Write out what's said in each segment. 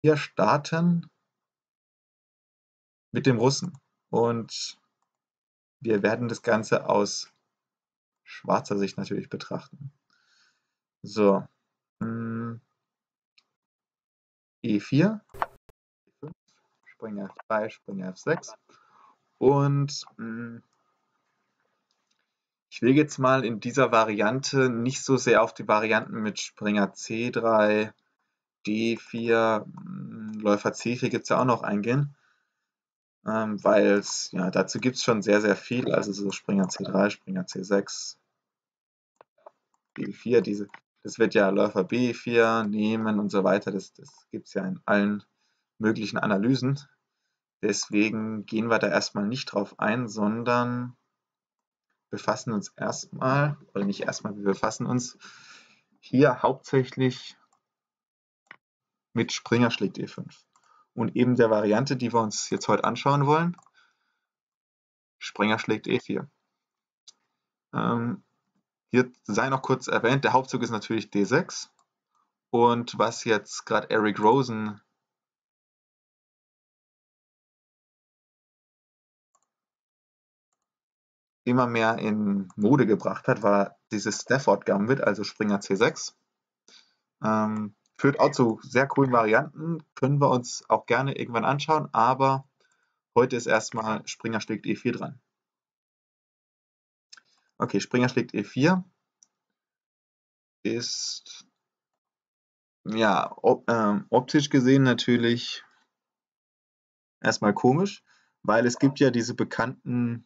Wir starten mit dem Russen und wir werden das Ganze aus schwarzer Sicht natürlich betrachten. So, E4, E5, Springer F3, Springer F6 und ich will jetzt mal in dieser Variante nicht so sehr auf die Varianten mit Springer C3, D4, Läufer C4 gibt es ja auch noch eingehen, weil es, ja, dazu gibt es schon sehr, sehr viel, also so Springer C3, Springer C6, B4, das wird ja Läufer B4 nehmen und so weiter, das gibt es ja in allen möglichen Analysen. Deswegen gehen wir da erstmal nicht drauf ein, sondern befassen uns erstmal, oder nicht erstmal, wir befassen uns hier hauptsächlich mit Springer schlägt E5. Und eben der Variante, die wir uns jetzt heute anschauen wollen, Springer schlägt E4. Hier sei noch kurz erwähnt, der Hauptzug ist natürlich D6. Und was jetzt gerade Eric Rosen immer mehr in Mode gebracht hat, war dieses Stafford Gambit, also Springer C6. Führt auch zu sehr coolen Varianten, können wir uns auch gerne irgendwann anschauen, aber heute ist erstmal Springer schlägt E4 dran. Okay, Springer schlägt E4 ist ja optisch gesehen natürlich erstmal komisch, weil es gibt ja diese bekannten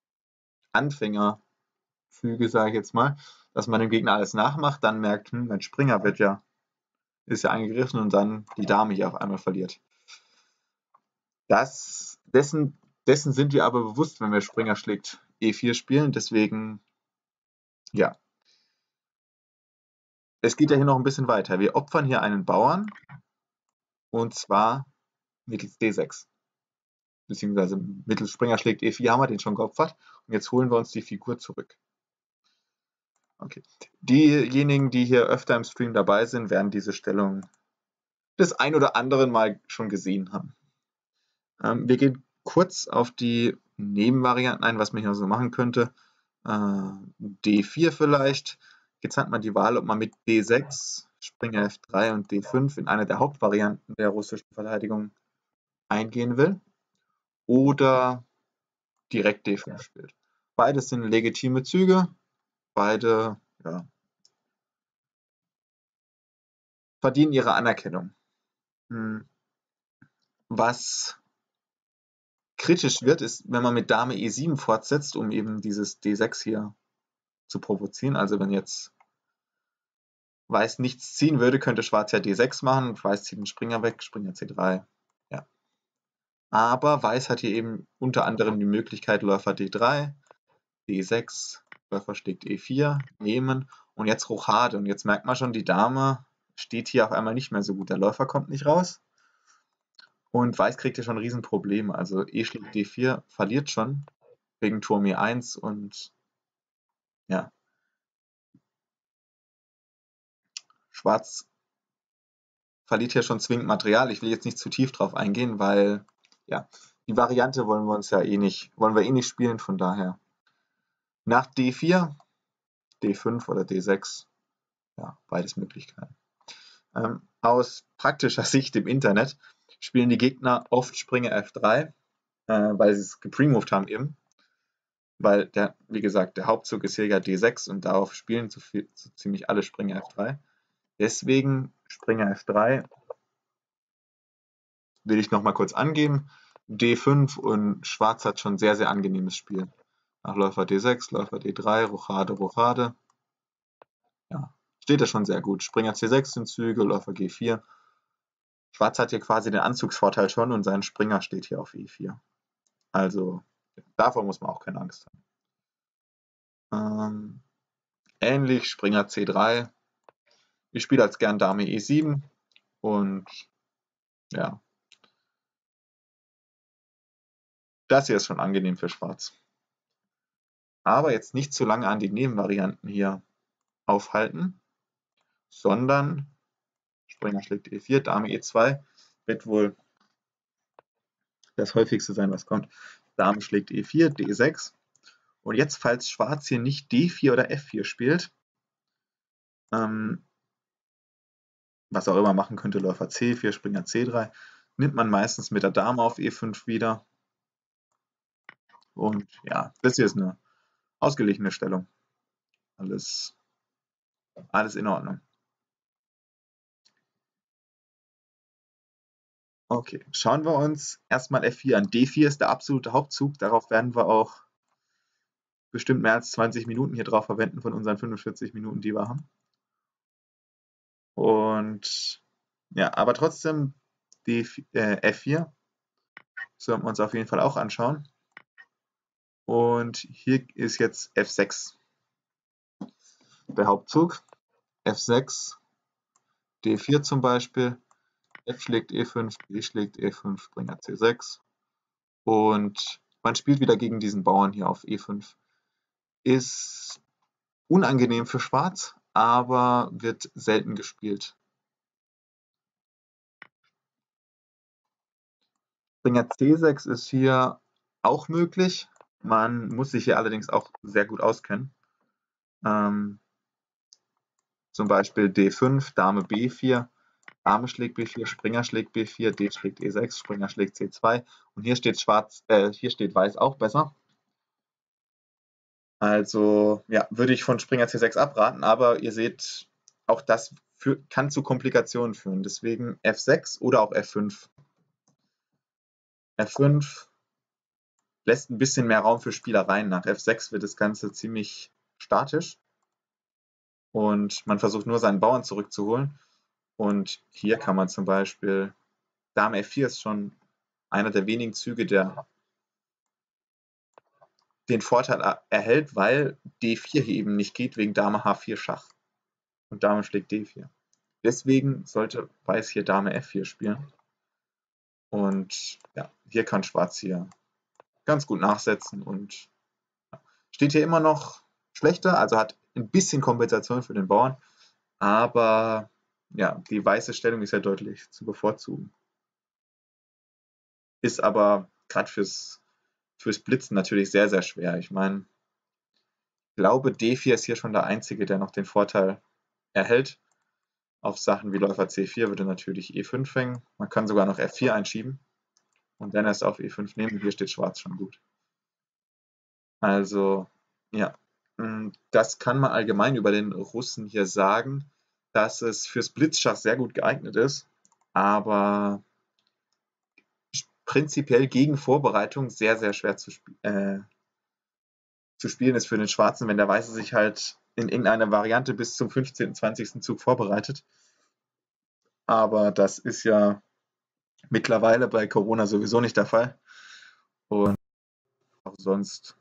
Anfängerfüge, sage ich jetzt mal, dass man dem Gegner alles nachmacht, dann merkt, mein Springer ist ja angegriffen und dann die Dame hier auf einmal verliert. Dessen sind wir aber bewusst, wenn wir Springer schlägt E4 spielen, deswegen, ja. Es geht ja hier noch ein bisschen weiter. Wir opfern hier einen Bauern und zwar mittels D6. Beziehungsweise mittels Springer schlägt E4 haben wir den schon geopfert und jetzt holen wir uns die Figur zurück. Okay. Diejenigen, die hier öfter im Stream dabei sind, werden diese Stellung des ein oder anderen Mal schon gesehen haben. Wir gehen kurz auf die Nebenvarianten ein, was man hier so machen könnte. D4 vielleicht. Jetzt hat man die Wahl, ob man mit D6, Springer F3 und D5 in eine der Hauptvarianten der russischen Verteidigung eingehen will oder direkt D5 spielt. Beides sind legitime Züge, beide verdienen ihre Anerkennung. Was kritisch wird, ist, wenn man mit Dame E7 fortsetzt, um eben dieses D6 hier zu provozieren. Also wenn jetzt Weiß nichts ziehen würde, könnte Schwarz ja D6 machen, Weiß zieht den Springer weg, Springer C3. Ja. Aber Weiß hat hier eben unter anderem die Möglichkeit Läufer D3, D6, Läufer schlägt E4, nehmen und jetzt Rochade. Und jetzt merkt man schon, die Dame steht hier auf einmal nicht mehr so gut. Der Läufer kommt nicht raus. Und Weiß kriegt hier schon ein Riesenproblem. Also E schlägt D4 verliert schon wegen Turm E1 und ja. Schwarz verliert hier schon zwingend Material. Ich will jetzt nicht zu tief drauf eingehen, weil ja, die Variante wollen wir eh nicht spielen, von daher. Nach D4, D5 oder D6, ja, beides Möglichkeiten. Aus praktischer Sicht im Internet spielen die Gegner oft Springer F3, weil sie es gepremoved haben eben. Weil, wie gesagt, der Hauptzug ist hier ja D6 und darauf spielen so ziemlich alle Springer F3. Deswegen Springer F3 will ich noch mal kurz angeben. D5 und Schwarz hat schon sehr, sehr angenehmes Spiel. Nach Läufer D6, Läufer D3, Rochade, Rochade. Ja, steht da schon sehr gut. Springer C6 sind Züge, Läufer G4. Schwarz hat hier quasi den Anzugsvorteil schon und sein Springer steht hier auf E4. Also davor muss man auch keine Angst haben. Ähnlich Springer C3. Ich spiele als gern Dame E7 und ja, das hier ist schon angenehm für Schwarz. Aber jetzt nicht zu lange an die Nebenvarianten hier aufhalten, sondern Springer schlägt E4, Dame E2. wird wohl das häufigste sein, was kommt. Dame schlägt E4, D6. Und jetzt, falls Schwarz hier nicht D4 oder F4 spielt, was auch immer machen könnte, Läufer C4, Springer C3, nimmt man meistens mit der Dame auf E5 wieder. Und ja, das hier ist eine ausgeglichene Stellung. Alles in Ordnung. Okay, schauen wir uns erstmal F4 an. D4 ist der absolute Hauptzug. Darauf werden wir auch bestimmt mehr als 20 Minuten hier drauf verwenden von unseren 45 Minuten, die wir haben. Und ja, aber trotzdem F4 sollten wir uns auf jeden Fall auch anschauen. Und hier ist jetzt F6 der Hauptzug. F6, D4 zum Beispiel, F schlägt E5, B schlägt E5, Springer C6. Und man spielt wieder gegen diesen Bauern hier auf E5. Ist unangenehm für Schwarz, aber wird selten gespielt. Springer C6 ist hier auch möglich. Man muss sich hier allerdings auch sehr gut auskennen. Zum Beispiel D5, Dame B4, Dame schlägt B4, Springer schlägt B4, D schlägt E6, Springer schlägt C2 und hier steht hier steht Weiß auch besser. Also ja, würde ich von Springer C6 abraten, aber ihr seht, auch das kann zu Komplikationen führen. Deswegen F6 oder auch F5. F5 lässt ein bisschen mehr Raum für Spielereien. Nach F6 wird das Ganze ziemlich statisch und man versucht nur seinen Bauern zurückzuholen. Und hier kann man zum Beispiel, Dame F4 ist schon einer der wenigen Züge, der den Vorteil erhält, weil D4 hier eben nicht geht, wegen Dame H4 Schach. Und Dame schlägt D4. Deswegen sollte Weiß hier Dame F4 spielen. Und ja, hier kann Schwarz hier ganz gut nachsetzen und steht hier immer noch schlechter, also hat ein bisschen Kompensation für den Bauern, aber ja, die weiße Stellung ist ja deutlich zu bevorzugen. Ist aber gerade fürs Blitzen natürlich sehr, sehr schwer. Ich meine, ich glaube, D4 ist hier schon der einzige, der noch den Vorteil erhält. Auf Sachen wie Läufer C4 würde natürlich E5 hängen. Man kann sogar noch F4 einschieben und dann erst auf E5 nehmen. Hier steht Schwarz schon gut. Also, ja, das kann man allgemein über den Russen hier sagen, dass es fürs Blitzschach sehr gut geeignet ist, aber prinzipiell gegen Vorbereitung sehr, sehr schwer zu spielen ist für den Schwarzen, wenn der Weiße sich halt in irgendeiner Variante bis zum 15., 20. Zug vorbereitet. Aber das ist ja mittlerweile bei Corona sowieso nicht der Fall. Und auch sonst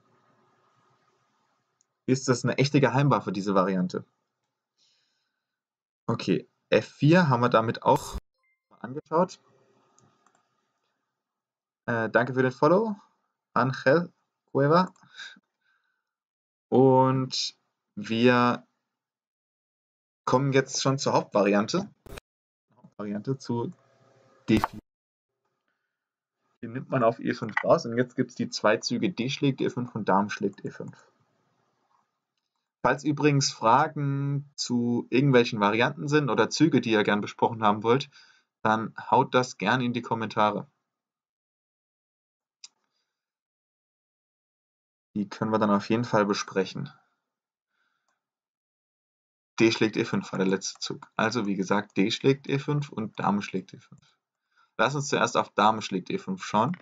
ist das eine echte Geheimwaffe, diese Variante. Okay, F4 haben wir damit auch angeschaut. Danke für den Follow, Angel Cueva. Und wir kommen jetzt schon zur Hauptvariante. Zu D4. Die nimmt man auf E5 raus und jetzt gibt es die zwei Züge D schlägt E5 und Dame schlägt E5. Falls übrigens Fragen zu irgendwelchen Varianten sind oder Züge, die ihr gern besprochen haben wollt, dann haut das gern in die Kommentare. Die können wir dann auf jeden Fall besprechen. D schlägt E5 war der letzte Zug. Also wie gesagt, D schlägt E5 und Dame schlägt E5. Lass uns zuerst auf Dame schlägt E5 schauen.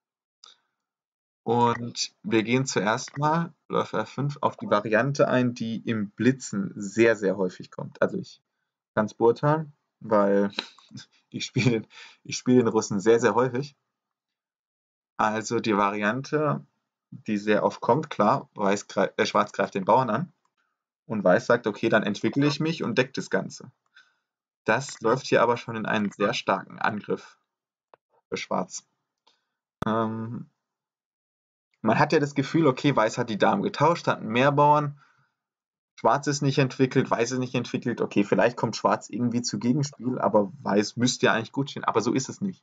Und wir gehen zuerst mal, Läufer F5, auf die Variante ein, die im Blitzen sehr, sehr häufig kommt. Also ich kann es beurteilen, weil ich spiele den Russen sehr, sehr häufig. Also die Variante, die sehr oft kommt, klar, Schwarz greift den Bauern an und Weiß sagt, okay, dann entwickle ich mich und deckt das Ganze. Das läuft hier aber schon in einen sehr starken Angriff für Schwarz. Man hat ja das Gefühl, okay, Weiß hat die Damen getauscht, hat mehr Bauern. Schwarz ist nicht entwickelt, Weiß ist nicht entwickelt. Okay, vielleicht kommt Schwarz irgendwie zu Gegenspiel, aber Weiß müsste ja eigentlich gut stehen. Aber so ist es nicht.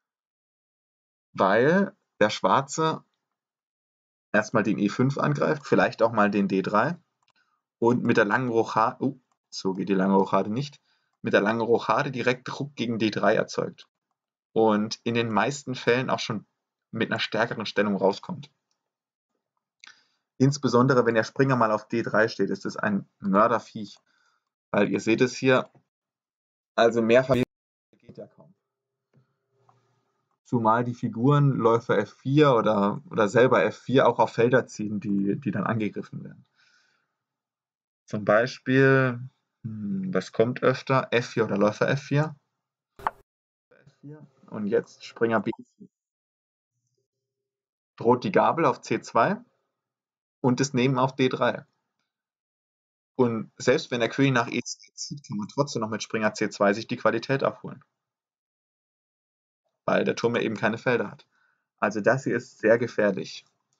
Weil der Schwarze erstmal den E5 angreift, vielleicht auch mal den D3 und mit der langen Rochade, so geht die lange Rochade nicht, mit der langen Rochade direkt Druck gegen D3 erzeugt. Und in den meisten Fällen auch schon mit einer stärkeren Stellung rauskommt. Insbesondere wenn der Springer mal auf D3 steht, ist es ein Mörderviech. Weil ihr seht es hier, also mehrfach geht ja kaum. Zumal die Figuren Läufer F4 oder selber F4 auch auf Felder ziehen, die dann angegriffen werden. Zum Beispiel, was kommt öfter? F4 oder Läufer F4. Und jetzt Springer B4. Droht die Gabel auf C2 und das Nehmen auf D3. Und selbst wenn der König nach E2 zieht, kann man trotzdem noch mit Springer C2 sich die Qualität abholen. Weil der Turm ja eben keine Felder hat. Also das hier ist sehr gefährlich.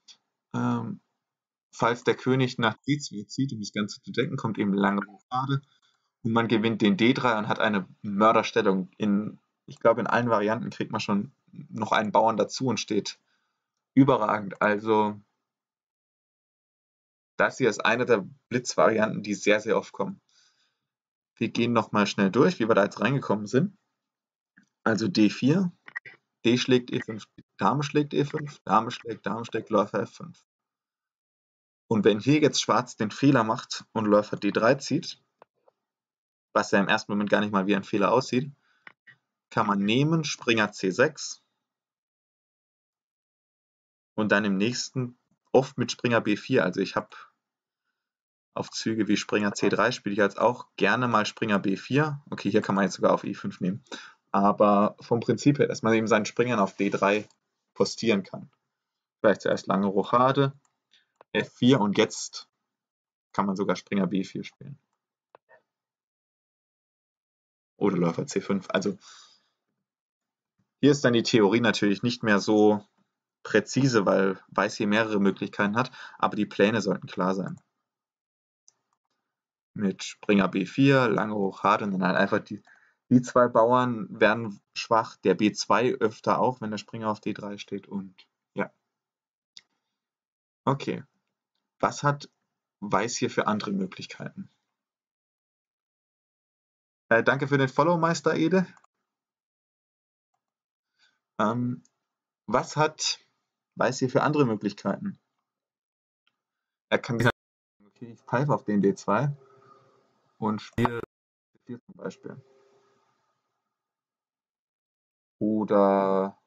Falls der König nach D2 zieht, um das Ganze zu decken, kommt eben lange Rochade und man gewinnt den D3 und hat eine Mörderstellung. Ich glaube, in allen Varianten kriegt man schon noch einen Bauern dazu und steht überragend. Also das hier ist eine der Blitzvarianten, die sehr, sehr oft kommen. Wir gehen nochmal schnell durch, wie wir da jetzt reingekommen sind. Also D4, D schlägt E5, Dame schlägt E5, Dame schlägt, Läufer F5. Und wenn hier jetzt Schwarz den Fehler macht und Läufer D3 zieht, was ja im ersten Moment gar nicht mal wie ein Fehler aussieht, kann man nehmen, Springer C6 und dann im nächsten oft mit Springer B4. Also ich habe auf Züge wie Springer C3 spiele ich jetzt auch gerne mal Springer B4. Okay, hier kann man jetzt sogar auf E5 nehmen. Aber vom Prinzip her, dass man eben seinen Springern auf D3 postieren kann. Vielleicht zuerst lange Rochade, F4 und jetzt kann man sogar Springer B4 spielen. Oder Läufer C5. Also hier ist dann die Theorie natürlich nicht mehr so präzise, weil Weiß hier mehrere Möglichkeiten hat, aber die Pläne sollten klar sein. Mit Springer B4, lange Rochade und dann halt einfach die zwei Bauern werden schwach, der B2 öfter auch, wenn der Springer auf D3 steht und ja. Okay. Was hat Weiß hier für andere Möglichkeiten? Danke für den Follow, Meister Ede. Was hat Weiß hier für andere Möglichkeiten? Er kann sagen, okay, ich pfeife auf den D2 und spiele D4 zum Beispiel. Oder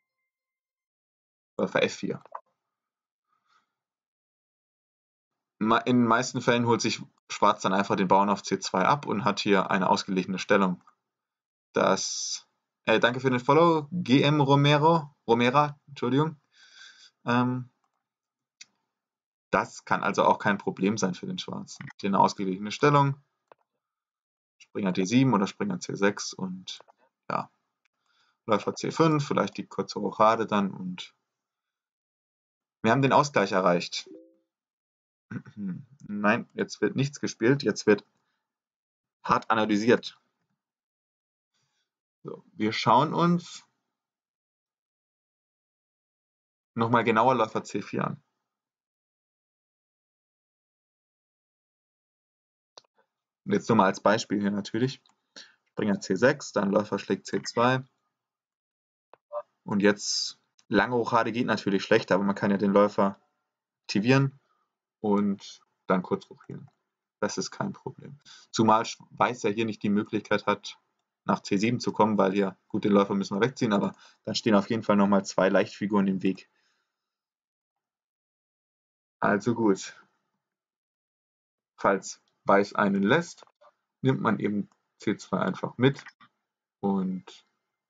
für F4. In den meisten Fällen holt sich Schwarz dann einfach den Bauern auf C2 ab und hat hier eine ausgeglichene Stellung. Danke für den Follow, GM Romera, Entschuldigung. Das kann also auch kein Problem sein für den Schwarzen. Hier eine ausgeglichene Stellung, Springer D7 oder Springer C6 und ja, Läufer C5, vielleicht die kurze Rochade dann und wir haben den Ausgleich erreicht. Nein, jetzt wird nichts gespielt, jetzt wird hart analysiert. So, wir schauen uns nochmal genauer Läufer C4 an. Und jetzt nur mal als Beispiel hier natürlich. Springer C6, dann Läufer schlägt C2. Und jetzt lange Rochade geht natürlich schlechter, aber man kann ja den Läufer aktivieren und dann kurz rochieren. Das ist kein Problem. Zumal Weiß ja hier nicht die Möglichkeit hat, nach C7 zu kommen, weil hier, gut, den Läufer müssen wir wegziehen, aber dann stehen auf jeden Fall nochmal zwei Leichtfiguren im Weg. Also gut. Falls Weiß einen lässt, nimmt man eben C2 einfach mit und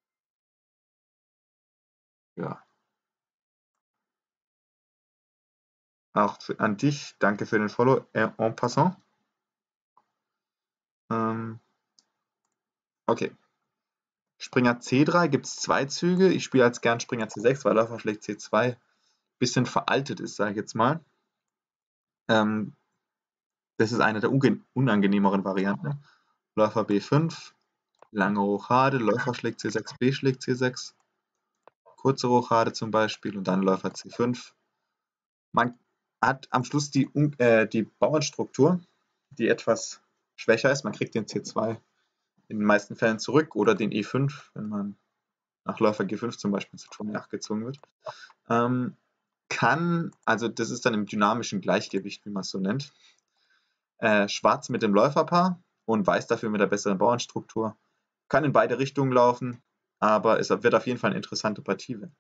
ja. Auch an dich, danke für den Follow en passant. Okay. Springer C3 gibt es zwei Züge. Ich spiele als gern Springer C6, weil Läufer schlägt C2 bisschen veraltet ist, sage ich jetzt mal. das ist eine der unangenehmeren Varianten. Läufer B5, lange Rochade, Läufer schlägt C6, B schlägt C6, kurze Rochade zum Beispiel und dann Läufer C5. Man hat am Schluss die Bauernstruktur, die etwas schwächer ist. Man kriegt den C2 in den meisten Fällen zurück oder den E5, wenn man nach Läufer G5 zum Beispiel zu Turm E8 gezwungen wird. Also das ist dann im dynamischen Gleichgewicht, wie man es so nennt. Schwarz mit dem Läuferpaar und Weiß dafür mit der besseren Bauernstruktur. Kann in beide Richtungen laufen, aber es wird auf jeden Fall eine interessante Partie werden.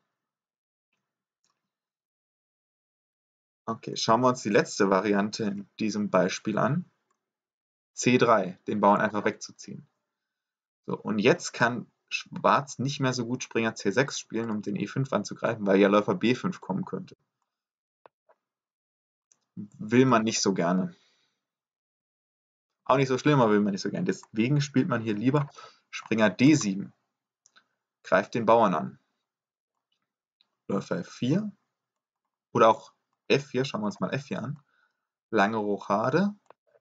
Okay, schauen wir uns die letzte Variante in diesem Beispiel an. C3, den Bauern einfach wegzuziehen. So, und jetzt kann Schwarz nicht mehr so gut Springer C6 spielen, um den E5 anzugreifen, weil ja Läufer B5 kommen könnte. Will man nicht so gerne. Auch nicht so schlimm, aber will man nicht so gerne. Deswegen spielt man hier lieber Springer D7. Greift den Bauern an. Läufer F4 oder auch F4, schauen wir uns mal F4 an. Lange Rochade,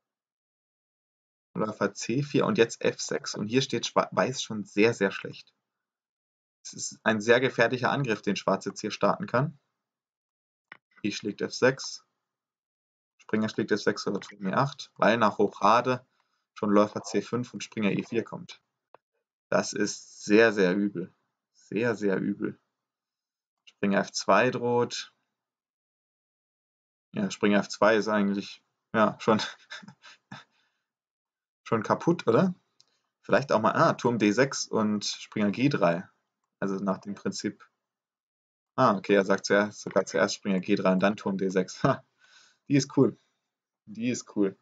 Läufer C4 und jetzt F6. Und hier steht Weiß schon sehr, sehr schlecht. Es ist ein sehr gefährlicher Angriff, den Schwarz jetzt hier starten kann. E schlägt F6, Springer schlägt F6 oder Turm E8, weil nach Rochade schon Läufer C5 und Springer E4 kommt. Das ist sehr, sehr übel. Sehr, sehr übel. Springer F2 droht. Ja, Springer F2 ist eigentlich ja, schon kaputt, oder? Vielleicht auch mal Turm D6 und Springer G3. Also nach dem Prinzip. Okay, er sagt sogar zuerst Springer G3 und dann Turm D6. Ha, die ist cool. Die ist cool.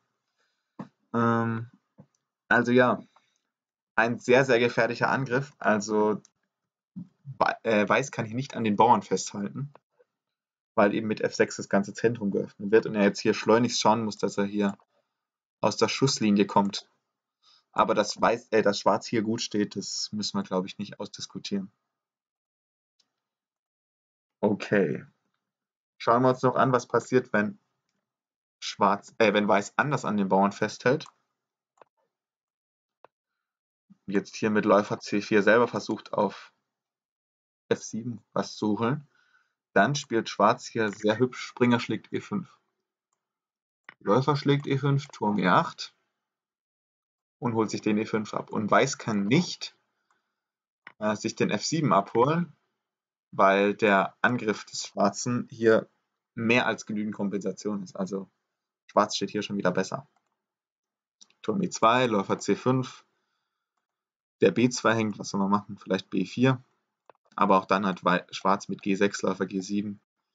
Also ja, ein sehr, sehr gefährlicher Angriff. Also Weiß kann hier nicht an den Bauern festhalten, weil eben mit F6 das ganze Zentrum geöffnet wird und er jetzt hier schleunigst schauen muss, dass er hier aus der Schusslinie kommt. Aber dass Schwarz hier gut steht, das müssen wir, glaube ich, nicht ausdiskutieren. Okay. Schauen wir uns noch an, was passiert, wenn Weiß anders an den Bauern festhält. Jetzt hier mit Läufer C4 selber versucht auf F7 was zu holen. Dann spielt Schwarz hier sehr hübsch, Springer schlägt E5. Läufer schlägt E5, Turm E8 und holt sich den E5 ab. Und Weiß kann nicht sich den F7 abholen, weil der Angriff des Schwarzen hier mehr als genügend Kompensation ist. Also Schwarz steht hier schon wieder besser. Turm E2, Läufer C5, der B2 hängt, was soll man machen? Vielleicht B4. Aber auch dann hat Schwarz mit G6, Läufer G7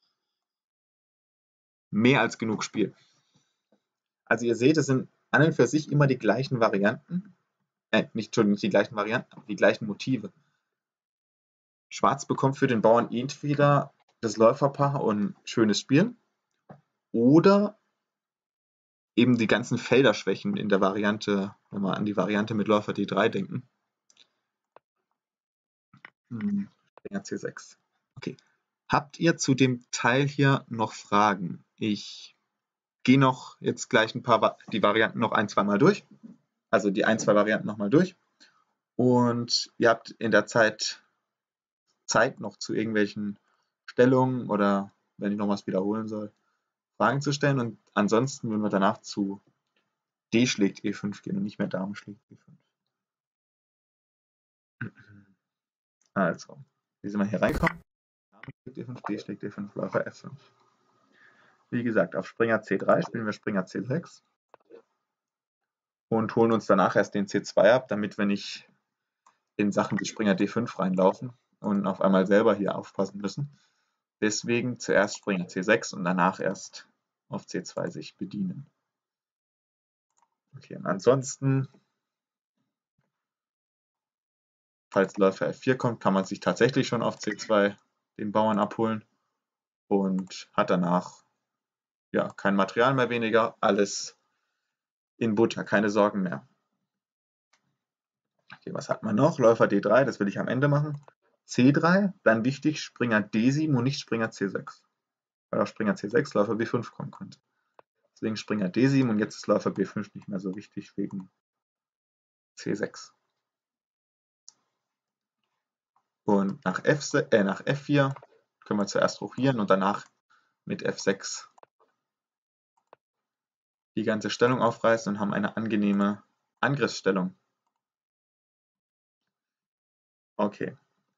mehr als genug Spiel. Also ihr seht, es sind an und für sich immer die gleichen Varianten. Nicht die gleichen Varianten, aber die gleichen Motive. Schwarz bekommt für den Bauern entweder das Läuferpaar und schönes Spiel oder eben die ganzen Felderschwächen in der Variante, wenn wir an die Variante mit Läufer D3 denken. Springer C6. Okay. Habt ihr zu dem Teil hier noch Fragen? Ich gehe noch jetzt gleich die Varianten noch ein, zwei Mal durch. Also die ein, zwei Varianten nochmal durch. Und ihr habt in der Zeit noch zu irgendwelchen Stellungen oder wenn ich noch was wiederholen soll, Fragen zu stellen. Und ansonsten würden wir danach zu D schlägt E5 gehen und nicht mehr Dame schlägt E5. Also, wie sind wir hier reinkommen? Dame schlägt E5, D schlägt E5, Läufer F5. Wie gesagt, auf Springer C3 spielen wir Springer C6 und holen uns danach erst den C2 ab, damit wir nicht in Sachen wie Springer D5 reinlaufen und auf einmal selber hier aufpassen müssen. Deswegen zuerst Springer C6 und danach erst auf C2 sich bedienen. Okay, und ansonsten, falls Läufer F4 kommt, kann man sich tatsächlich schon auf C2 den Bauern abholen und hat danach ja kein Material mehr weniger, alles in Butter, keine Sorgen mehr. Okay, was hat man noch? Läufer D3, das will ich am Ende machen. C3, dann wichtig, Springer D7 und nicht Springer C6. Weil auf Springer C6 Läufer B5 kommen könnte. Deswegen Springer D7 und jetzt ist Läufer B5 nicht mehr so wichtig wegen C6. Und nach F4 können wir zuerst rochieren und danach mit F6 die ganze Stellung aufreißen und haben eine angenehme Angriffsstellung. Okay.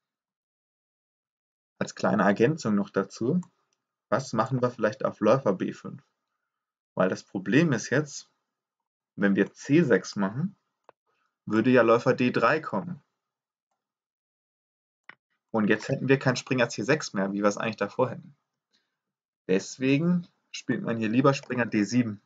Als kleine Ergänzung noch dazu, was machen wir vielleicht auf Läufer B5? Weil das Problem ist jetzt, wenn wir C6 machen, würde ja Läufer D3 kommen. Und jetzt hätten wir keinen Springer C6 mehr, wie wir es eigentlich davor hätten. Deswegen spielt man hier lieber Springer D7.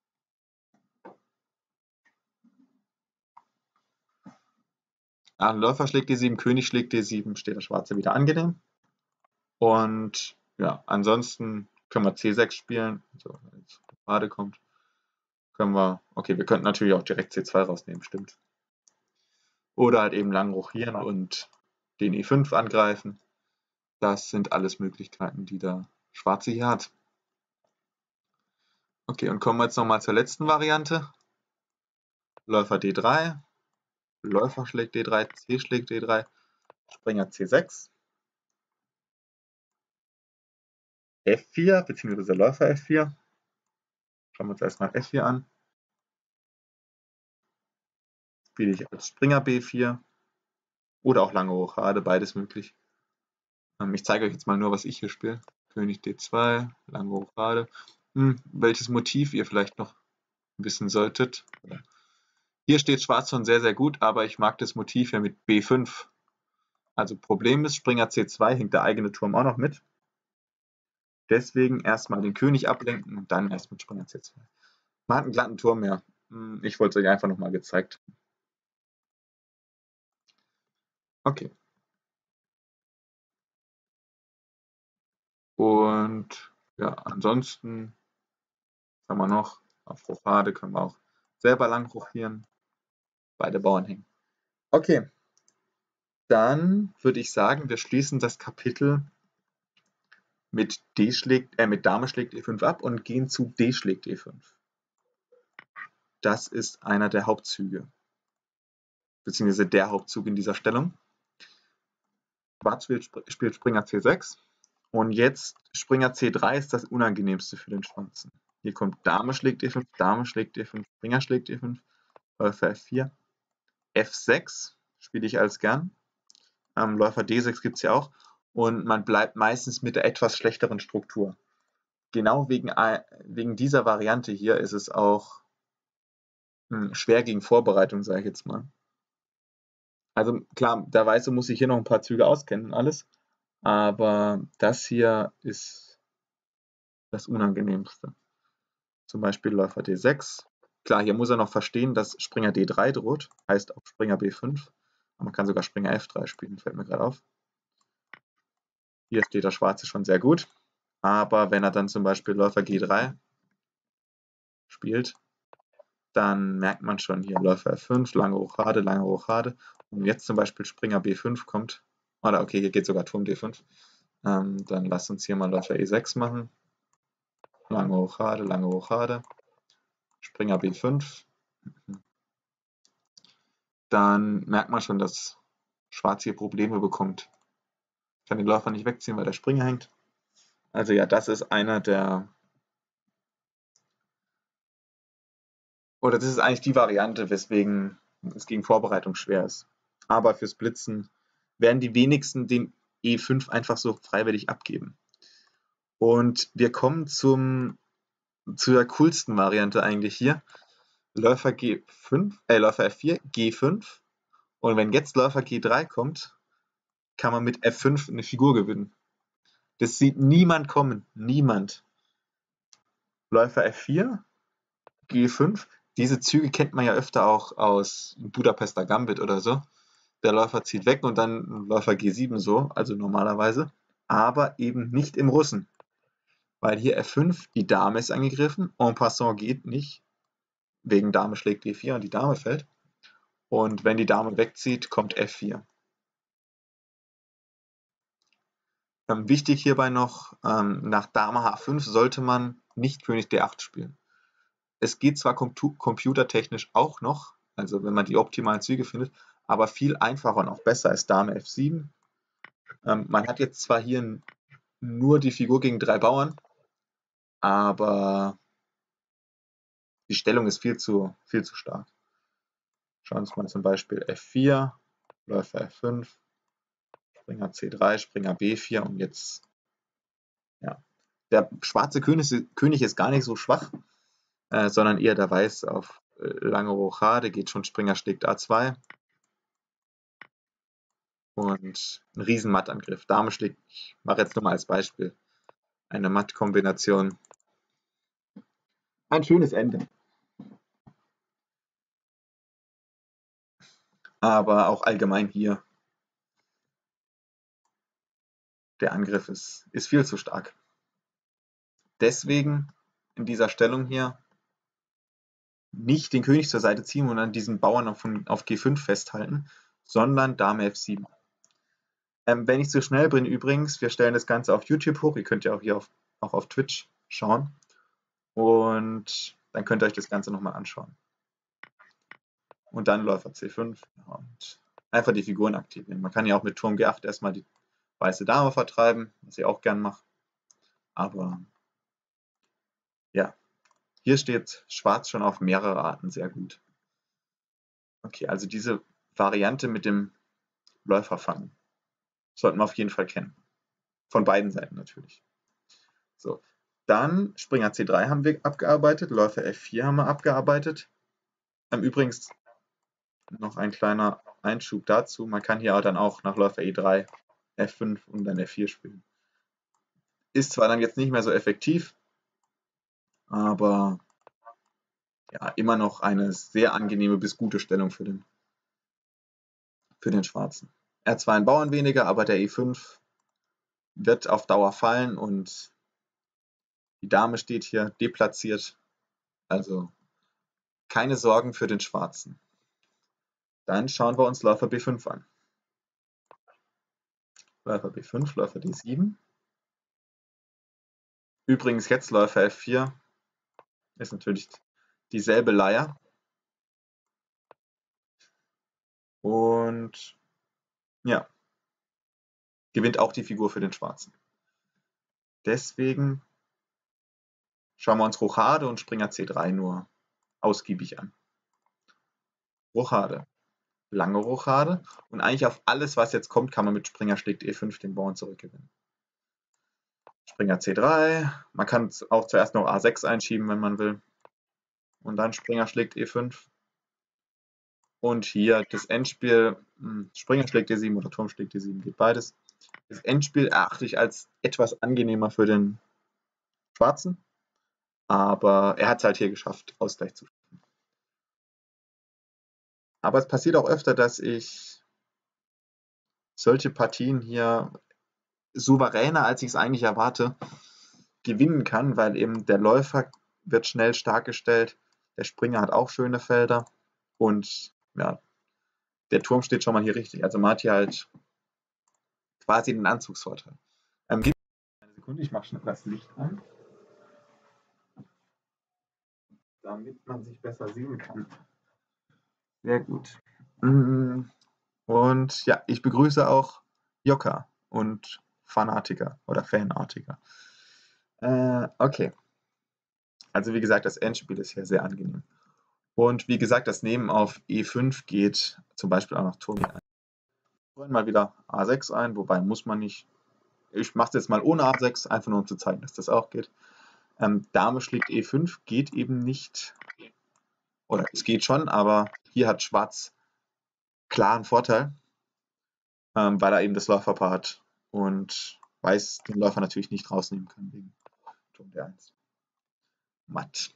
Läufer schlägt D7, König schlägt D7, steht der Schwarze wieder angenehm. Und ja, ansonsten können wir C6 spielen. So, wenn jetzt gerade kommt, können wir, okay, wir könnten natürlich auch direkt C2 rausnehmen, stimmt. Oder halt eben lang rochieren und den E5 angreifen. Das sind alles Möglichkeiten, die der Schwarze hier hat. Okay, und kommen wir jetzt nochmal zur letzten Variante. Läufer D3, Läufer schlägt D3, C schlägt D3, Springer C6, F4, beziehungsweise Läufer F4. Schauen wir uns erstmal F4 an. Spiele ich als Springer B4 oder auch lange Rochade, beides möglich. Ich zeige euch jetzt mal nur, was ich hier spiele. König D2, lange Rochade. Welches Motiv ihr vielleicht noch wissen solltet. Hier steht Schwarz schon sehr, sehr gut, aber ich mag das Motiv hier mit B5. Also Problem ist, Springer C2 hängt der eigene Turm auch noch mit. Deswegen erstmal den König ablenken und dann erst mit Springer C2. Man hat einen glatten Turm mehr. Ich wollte es euch einfach nochmal gezeigt. Okay. Und ja, ansonsten haben wir noch, auf Rochade können wir auch selber lang rochieren. Beide Bauern hängen. Okay. Dann würde ich sagen, wir schließen das Kapitel mit Dame schlägt E5 ab und gehen zu D schlägt E5. Das ist einer der Hauptzüge, beziehungsweise der Hauptzug in dieser Stellung. Schwarz spielt Springer C6 und jetzt Springer C3 ist das unangenehmste für den Schwarzen. Hier kommt Dame schlägt E5, Dame schlägt E5, Springer schlägt E5, Läufer F4, F6 spiele ich als gern. Läufer D6 gibt es ja auch und man bleibt meistens mit der etwas schlechteren Struktur. Genau wegen dieser Variante hier ist es auch schwer gegen Vorbereitung, sage ich jetzt mal. Also klar, der Weiße muss sich hier noch ein paar Züge auskennen und alles, aber das hier ist das Unangenehmste. Zum Beispiel Läufer D6. Klar, hier muss er noch verstehen, dass Springer D3 droht, heißt auch Springer B5. Aber man kann sogar Springer F3 spielen, fällt mir gerade auf. Hier steht der Schwarze schon sehr gut, aber wenn er dann zum Beispiel Läufer G3 spielt, dann merkt man schon hier Läufer F5, lange Rochade, lange Rochade. Und jetzt zum Beispiel Springer B5 kommt, oder okay, hier geht sogar Turm D5. Dann lasst uns hier mal Läufer E6 machen. Lange Rochade, Springer B5. Dann merkt man schon, dass Schwarz hier Probleme bekommt. Ich kann den Läufer nicht wegziehen, weil der Springer hängt. Also ja, das ist einer der... Oder das ist eigentlich die Variante, weswegen es gegen Vorbereitung schwer ist. Aber fürs Blitzen werden die wenigsten den E5 einfach so freiwillig abgeben. Und wir kommen zur coolsten Variante eigentlich hier. Läufer Läufer F4, G5. Und wenn jetzt Läufer G3 kommt, kann man mit F5 eine Figur gewinnen. Das sieht niemand kommen. Niemand. Läufer F4, G5. Diese Züge kennt man ja öfter auch aus Budapester Gambit oder so. Der Läufer zieht weg und dann Läufer G7 so, also normalerweise. Aber eben nicht im Russen. Weil hier F5, die Dame ist angegriffen. En passant geht nicht. Wegen Dame schlägt E4 und die Dame fällt. Und wenn die Dame wegzieht, kommt F4. Wichtig hierbei noch, nach Dame H5 sollte man nicht König D8 spielen. Es geht zwar computertechnisch auch noch, also wenn man die optimalen Züge findet, aber viel einfacher und auch besser als Dame F7. Man hat jetzt zwar hier nur die Figur gegen 3 Bauern, aber die Stellung ist viel zu stark. Schauen wir uns mal zum Beispiel F4, Läufer F5, Springer C3, Springer B4 und jetzt, ja. Der schwarze König ist gar nicht so schwach, sondern eher der Weiß auf lange Rochade, geht schon Springer schlägt A2 und ein riesen Mattangriff. Dame schlägt, ich mache jetzt nur mal als Beispiel, eine Matt-Kombination. Ein schönes Ende. Aber auch allgemein hier, der Angriff ist viel zu stark. Deswegen in dieser Stellung hier nicht den König zur Seite ziehen und an diesen Bauern auf G5 festhalten, sondern Dame F7. Wenn ich zu schnell bin übrigens, wir stellen das Ganze auf YouTube hoch, ihr könnt ja auch hier auch auf Twitch schauen und dann könnt ihr euch das Ganze nochmal anschauen. Und dann Läufer C5 und einfach die Figuren aktivieren. Man kann ja auch mit Turm G8 erstmal die weiße Dame vertreiben, was ich auch gern mache. Aber ja, hier steht Schwarz schon auf mehrere Arten sehr gut. Okay, also diese Variante mit dem Läufer fangen sollten wir auf jeden Fall kennen. Von beiden Seiten natürlich. So, dann Springer C3 haben wir abgearbeitet, Läufer F4 haben wir abgearbeitet. Übrigens noch ein kleiner Einschub dazu, man kann hier dann auch nach Läufer E3 F5 und dann F4 spielen. Ist zwar dann jetzt nicht mehr so effektiv, aber ja, immer noch eine sehr angenehme bis gute Stellung für den Schwarzen. Er hat zwar einen Bauern weniger, aber der E5 wird auf Dauer fallen und die Dame steht hier deplatziert. Also keine Sorgen für den Schwarzen. Dann schauen wir uns Läufer B5 an. Läufer B5, Läufer D7. Übrigens jetzt Läufer F4 ist natürlich dieselbe Leier. Und ja, gewinnt auch die Figur für den Schwarzen. Deswegen schauen wir uns Rochade und Springer C3 nur ausgiebig an. Rochade. Lange Rochade. Und eigentlich auf alles, was jetzt kommt, kann man mit Springer schlägt E5 den Bauern zurückgewinnen. Springer C3. Man kann auch zuerst noch A6 einschieben, wenn man will. Und dann Springer schlägt E5. Und hier das Endspiel, Springer schlägt D7 oder Turm schlägt D7, geht beides. Das Endspiel erachte ich als etwas angenehmer für den Schwarzen. Aber er hat es halt hier geschafft, Ausgleich zu schaffen. Aber es passiert auch öfter, dass ich solche Partien hier souveräner, als ich es eigentlich erwarte, gewinnen kann, weil eben der Läufer wird schnell stark gestellt, der Springer hat auch schöne Felder und ja, der Turm steht schon mal hier richtig. Also man hat hier halt quasi den Anzugsvorteil. Gib mir eine Sekunde, ich mache schnell das Licht an, damit man sich besser sehen kann. Sehr gut. Und ja, ich begrüße auch Jokka und Fanatiker oder Fanartiger. Okay. Also wie gesagt, das Endspiel ist hier sehr angenehm. Und wie gesagt, das Nehmen auf E5 geht zum Beispiel auch noch Turm E1. Wir wollen mal wieder A6 ein, wobei muss man nicht. Ich mache es jetzt mal ohne A6, einfach nur um zu zeigen, dass das auch geht. Dame schlägt E5 geht eben nicht. Oder es geht schon, aber hier hat Schwarz klaren Vorteil, weil er eben das Läuferpaar hat und Weiß den Läufer natürlich nicht rausnehmen kann wegen Turm D1. Matt.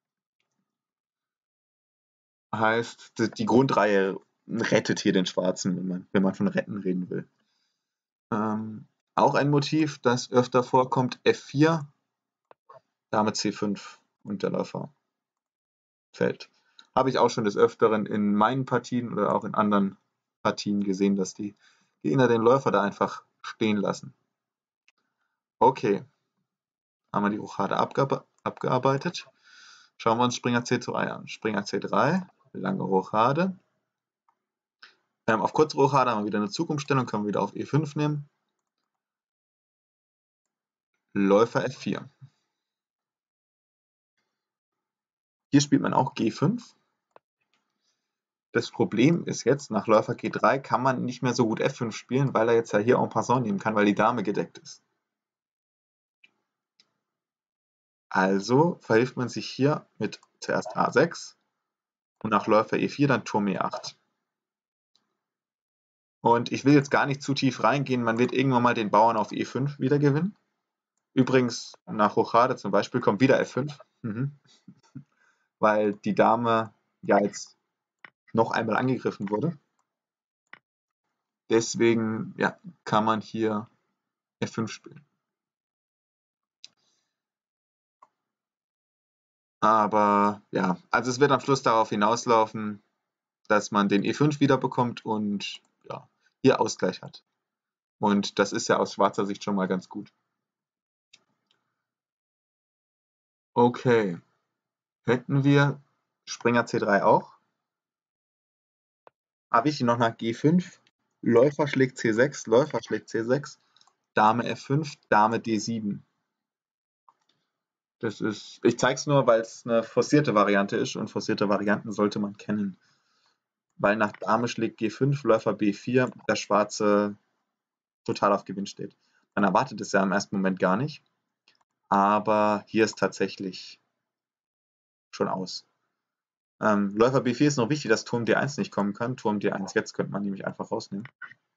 Heißt, die Grundreihe rettet hier den Schwarzen, wenn man von Retten reden will. Auch ein Motiv, das öfter vorkommt, F4, Dame C5 und der Läufer fällt. Habe ich auch schon des Öfteren in meinen Partien oder auch in anderen Partien gesehen, dass die Gegner den Läufer da einfach stehen lassen. Okay, haben wir die Rochade abgearbeitet. Schauen wir uns Springer C2 an. Springer C3, lange Rochade. Auf kurze Rochade haben wir wieder eine Zugumstellung, können wir wieder auf E5 nehmen. Läufer F4. Hier spielt man auch G5. Das Problem ist jetzt, nach Läufer G3 kann man nicht mehr so gut F5 spielen, weil er jetzt ja hier en passant nehmen kann, weil die Dame gedeckt ist. Also verhilft man sich hier mit zuerst A6 und nach Läufer E4 dann Turm E8. Und ich will jetzt gar nicht zu tief reingehen, man wird irgendwann mal den Bauern auf E5 wieder gewinnen. Übrigens, nach Rochade zum Beispiel kommt wieder F5, weil die Dame ja jetzt noch einmal angegriffen wurde. Deswegen ja, kann man hier F5 spielen. Aber ja, also es wird am Schluss darauf hinauslaufen, dass man den E5 wiederbekommt und ja, hier Ausgleich hat. Und das ist ja aus schwarzer Sicht schon mal ganz gut. Okay, hätten wir Springer C3 auch. Wichtig noch nach G5, Läufer schlägt C6, Läufer schlägt C6, Dame F5, Dame D7. Das ist, ich zeige es nur, weil es eine forcierte Variante ist und forcierte Varianten sollte man kennen. Weil nach Dame schlägt G5, Läufer B4, der Schwarze total auf Gewinn steht. Man erwartet es ja im ersten Moment gar nicht, aber hier ist tatsächlich schon aus. Läufer B4 ist noch wichtig, dass Turm D1 nicht kommen kann. Turm D1 jetzt könnte man nämlich einfach rausnehmen.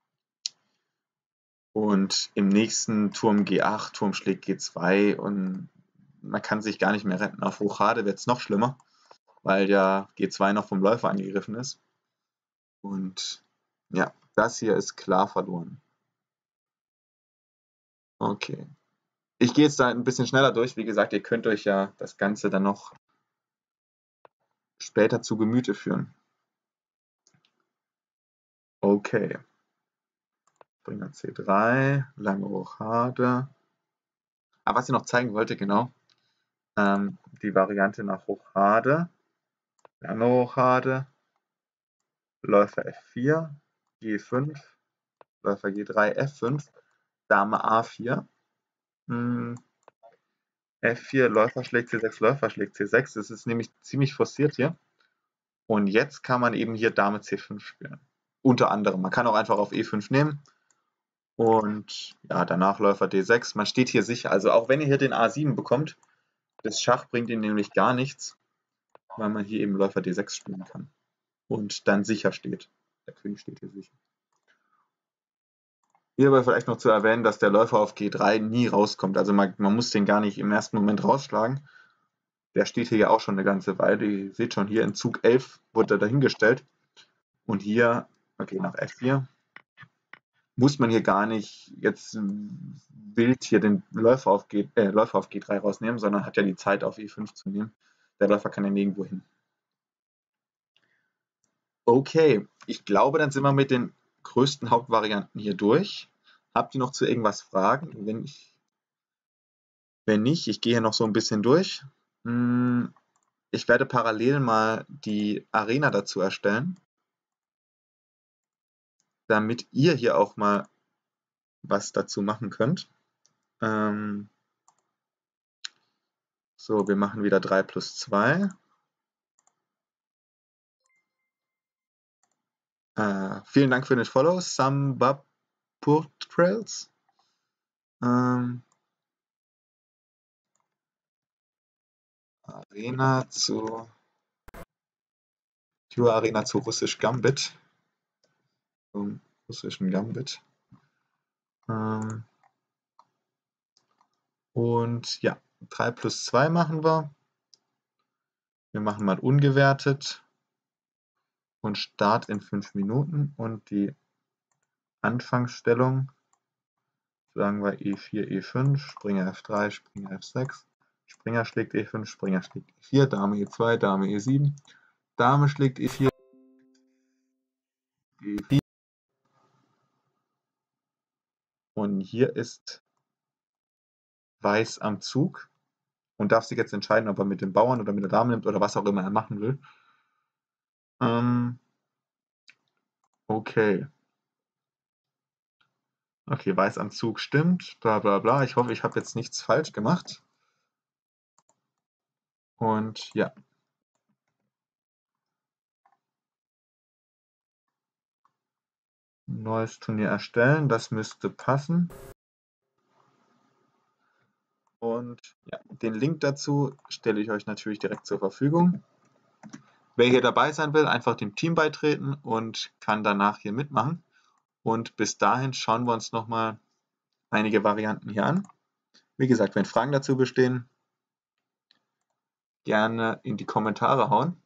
Und im nächsten Turm G8, Turm schlägt G2 und man kann sich gar nicht mehr retten. Auf Rochade wird es noch schlimmer, weil ja G2 noch vom Läufer angegriffen ist. Und ja, das hier ist klar verloren. Okay. Ich gehe jetzt da ein bisschen schneller durch. Wie gesagt, ihr könnt euch ja das Ganze dann noch später zu Gemüte führen. Okay. Springer C3, lange Rochade. Was ich noch zeigen wollte, genau, die Variante nach Rochade, lange Rochade, Läufer F4, G5, Läufer G3, F5, Dame A4, F4, Läufer schlägt C6, Läufer schlägt C6. Das ist nämlich ziemlich forciert hier. Und jetzt kann man eben hier Dame C5 spielen. Unter anderem. Man kann auch einfach auf E5 nehmen. Und ja, danach Läufer D6. Man steht hier sicher. Also auch wenn ihr hier den A7 bekommt, das Schach bringt ihnen nämlich gar nichts, weil man hier eben Läufer D6 spielen kann. Und dann sicher steht. Der König steht hier sicher. Hierbei vielleicht noch zu erwähnen, dass der Läufer auf G3 nie rauskommt. Also man muss den gar nicht im ersten Moment rausschlagen. Der steht hier ja auch schon eine ganze Weile. Ihr seht schon, hier in Zug 11 wurde er dahingestellt. Und hier, okay, nach F4, muss man hier gar nicht jetzt wild hier den Läufer auf G3 rausnehmen, sondern hat ja die Zeit auf E5 zu nehmen. Der Läufer kann ja nirgendwo hin. Okay, ich glaube, dann sind wir mit den größten Hauptvarianten hier durch. Habt ihr noch zu irgendwas Fragen? Wenn nicht, ich gehe hier noch so ein bisschen durch. Ich werde parallel mal die Arena dazu erstellen, damit ihr hier auch mal was dazu machen könnt. So, wir machen wieder 3+2. Vielen Dank für den Follow, Samba Portrails. Arena zu Pure Arena zu Russisch Gambit. Zum russischen Gambit. Und ja, 3+2 machen wir. Wir machen mal ungewertet und Start in 5 Minuten und die Anfangsstellung sagen wir E4, E5, Springer F3, Springer F6, Springer schlägt E5, Springer schlägt E4, Dame E2, Dame E7, Dame schlägt E4, E4. Und hier ist Weiß am Zug. und darf sich jetzt entscheiden, ob er mit dem Bauern oder mit der Dame nimmt oder was auch immer er machen will. Okay. Okay, Weiß am Zug stimmt, bla bla bla. Ich hoffe, ich habe jetzt nichts falsch gemacht. Und ja. Neues Turnier erstellen, das müsste passen. Und ja, den Link dazu stelle ich euch natürlich direkt zur Verfügung. Wer hier dabei sein will, einfach dem Team beitreten und kann danach hier mitmachen. Und bis dahin schauen wir uns nochmal einige Varianten hier an. Wie gesagt, wenn Fragen dazu bestehen, gerne in die Kommentare hauen.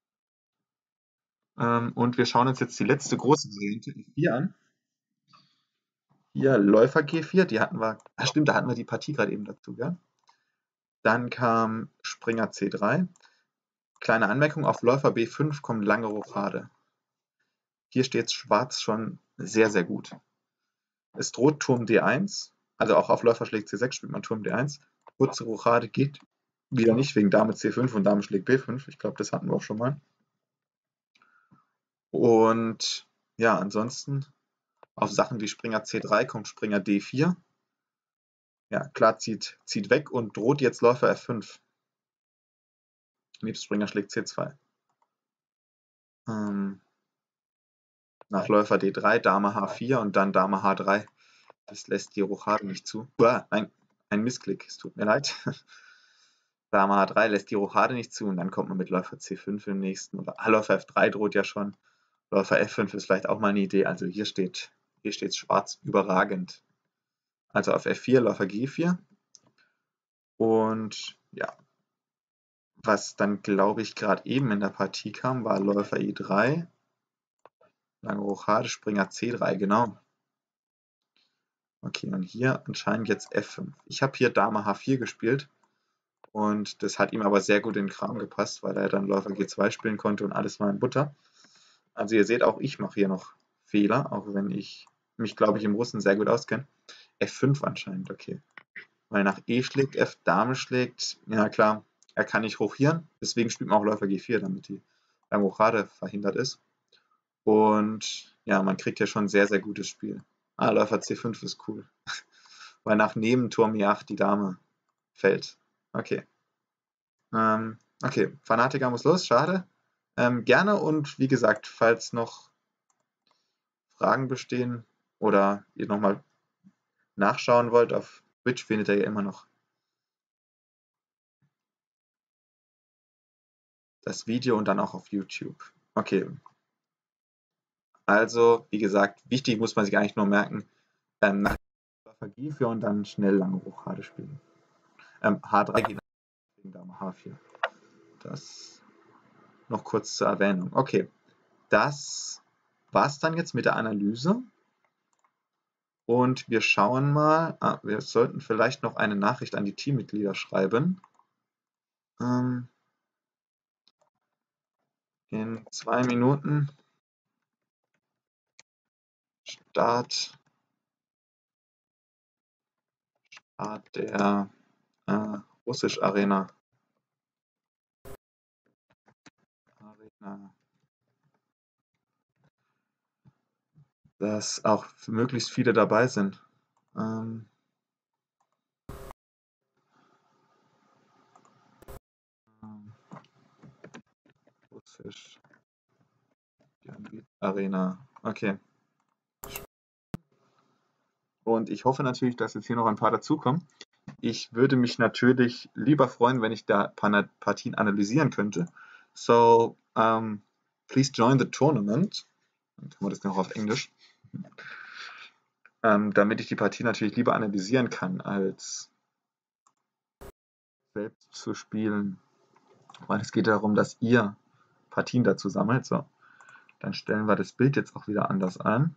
Und wir schauen uns jetzt die letzte große Variante F4 an. Hier Läufer G4, die hatten wir, stimmt, da hatten wir die Partie gerade eben dazu, ja. Dann kam Springer C3. Kleine Anmerkung, auf Läufer B5 kommt lange Rochade. Hier steht Schwarz schon sehr, sehr gut. Es droht Turm D1, also auch auf Läufer schlägt C6 spielt man Turm D1. Kurze Rochade geht wieder nicht wegen Dame C5 und Dame schlägt B5. Ich glaube, das hatten wir auch schon mal. Und ja, ansonsten auf Sachen wie Springer C3 kommt Springer D4. Ja, klar, zieht weg und droht jetzt Läufer F5. Nebst Springer schlägt C2. Nach Läufer D3, Dame H4 und dann Dame H3. Das lässt die Rochade nicht zu. Nein, ein Missklick, es tut mir leid. Dame H3 lässt die Rochade nicht zu und dann kommt man mit Läufer C5 im nächsten. Oder Läufer F3 droht ja schon. Läufer F5 ist vielleicht auch mal eine Idee. Also hier steht Schwarz überragend. Also auf F4 Läufer G4. Und ja, was dann, glaube ich, gerade eben in der Partie kam, war Läufer E3. Lange Rochade, Springer C3, genau. Okay, und hier anscheinend jetzt F5. Ich habe hier Dame H4 gespielt und das hat ihm aber sehr gut in den Kram gepasst, weil er dann Läufer G2 spielen konnte und alles war in Butter. Also ihr seht, auch ich mache hier noch Fehler, auch wenn ich mich, glaube ich, im Russen sehr gut auskenne. F5 anscheinend, okay. Weil nach E schlägt, F Dame schlägt, ja klar, er kann nicht hochieren, deswegen spielt man auch Läufer G4, damit die Rochade verhindert ist. Und ja, man kriegt ja schon ein sehr, sehr gutes Spiel. Läufer C5 ist cool. Weil nach Nebenturm E8 die Dame fällt. Okay. Okay, Fanatiker muss los, schade. Gerne und wie gesagt, falls noch Fragen bestehen oder ihr nochmal nachschauen wollt, auf Twitch findet ihr ja immer noch das Video und dann auch auf YouTube. Okay. Also, wie gesagt, wichtig muss man sich eigentlich nur merken, nach G4 und dann schnell lange Rochade spielen. H3 geht gegen Dame H4. Das noch kurz zur Erwähnung. Okay, das war's dann jetzt mit der Analyse. Und wir schauen mal, wir sollten vielleicht noch eine Nachricht an die Teammitglieder schreiben. In 2 Minuten Start der Russisch Arena. Dass auch möglichst viele dabei sind. Russisch Arena. Okay. Und ich hoffe natürlich, dass jetzt hier noch ein paar dazukommen. Ich würde mich natürlich lieber freuen, wenn ich da Partien analysieren könnte. So, please join the tournament. Dann haben wir das noch auf Englisch. Damit ich die Partie natürlich lieber analysieren kann, als selbst zu spielen. Weil es geht darum, dass ihr Partien dazu sammelt. So, dann stellen wir das Bild jetzt auch wieder anders ein.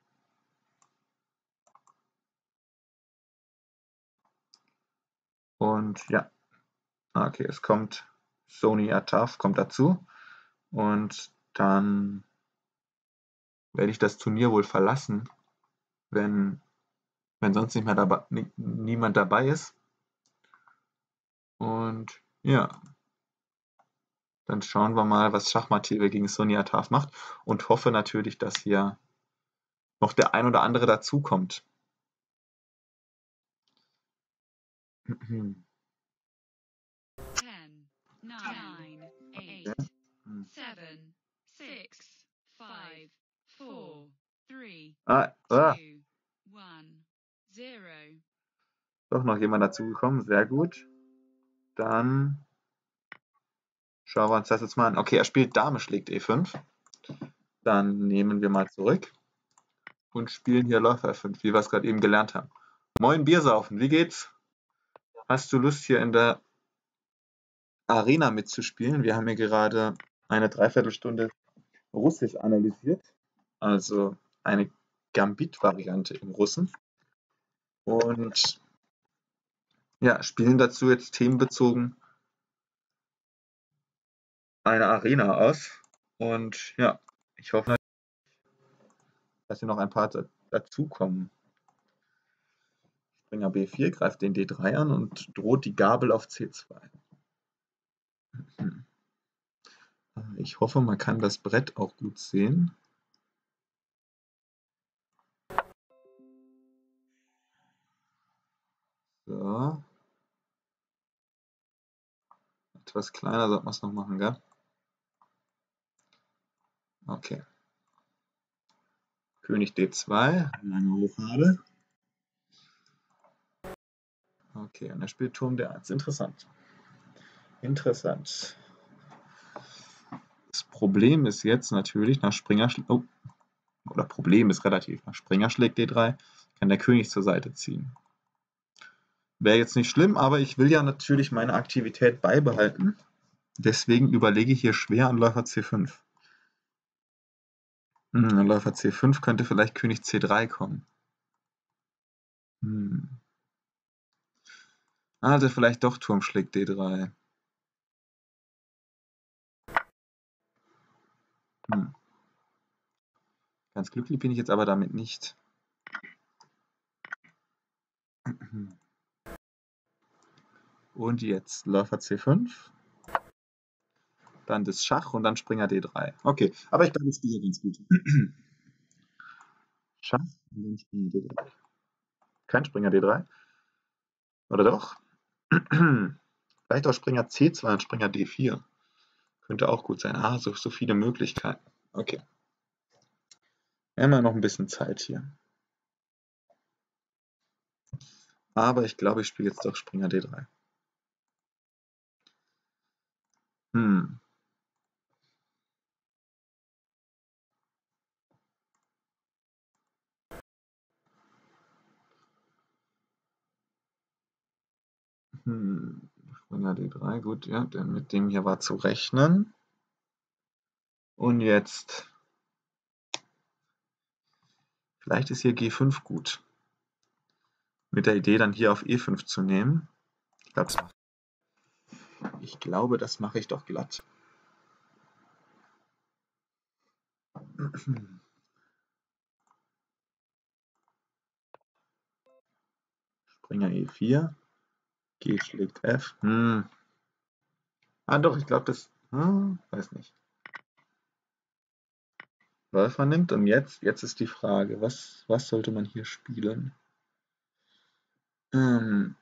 Und ja, okay, es kommt Sony Ataf, kommt dazu. Und dann werde ich das Turnier wohl verlassen, wenn sonst nicht mehr niemand dabei ist. Und ja, dann schauen wir mal, was Schachmatt-TV gegen Sonja Taf macht und hoffe natürlich, dass hier noch der ein oder andere dazukommt. 10, 9, 8, 7, 6, 5, 4, 3, 2, 1, 0. Doch noch jemand dazugekommen, sehr gut. Dann schauen wir uns das jetzt mal an. Okay, er spielt Dame schlägt E5. Dann nehmen wir mal zurück und spielen hier Läufer F5, wie wir es gerade eben gelernt haben. Moin Biersaufen, wie geht's? Hast du Lust hier in der Arena mitzuspielen? Wir haben hier gerade eine Dreiviertelstunde Russisch analysiert, also eine Gambit-Variante im Russen. Und ja, spielen dazu jetzt themenbezogen eine Arena aus. Und ja, ich hoffe, dass hier noch ein paar dazukommen. Springer B4 greift den D3 an und droht die Gabel auf C2. Ich hoffe, man kann das Brett auch gut sehen. So. Etwas kleiner sollte man es noch machen, gell? Okay. König D2, lange Hochadel. Okay, und er spielt Turm D1. Interessant. Interessant. Das Problem ist jetzt natürlich, nach Springer oder Problem ist relativ, nach Springer schlägt D3, kann der König zur Seite ziehen. Wäre jetzt nicht schlimm, aber ich will ja natürlich meine Aktivität beibehalten. Deswegen überlege ich hier schwer an Läufer C5. An Läufer C5 könnte vielleicht König C3 kommen. Also vielleicht doch Turm schlägt D3. Ganz glücklich bin ich jetzt aber damit nicht. Und jetzt Läufer C5. Dann das Schach und dann Springer D3. Okay, aber ich glaube, ich spiele ganz gut. Schach und dann Springer D3. Kein Springer D3? Oder doch? Vielleicht auch Springer C2 und Springer D4. Könnte auch gut sein. Ah, so viele Möglichkeiten. Okay. Wir haben ja noch ein bisschen Zeit hier. Aber ich glaube, ich spiele jetzt doch Springer D3. Springer D3, gut, ja, denn mit dem hier war zu rechnen. Und jetzt, vielleicht ist hier G5 gut. Mit der Idee dann hier auf E5 zu nehmen. Ich glaube, das mache ich doch glatt. Springer E4. G schlägt F. Ah doch, ich glaube das. Weiß nicht. Läufer nimmt und jetzt ist die Frage, was sollte man hier spielen? Turm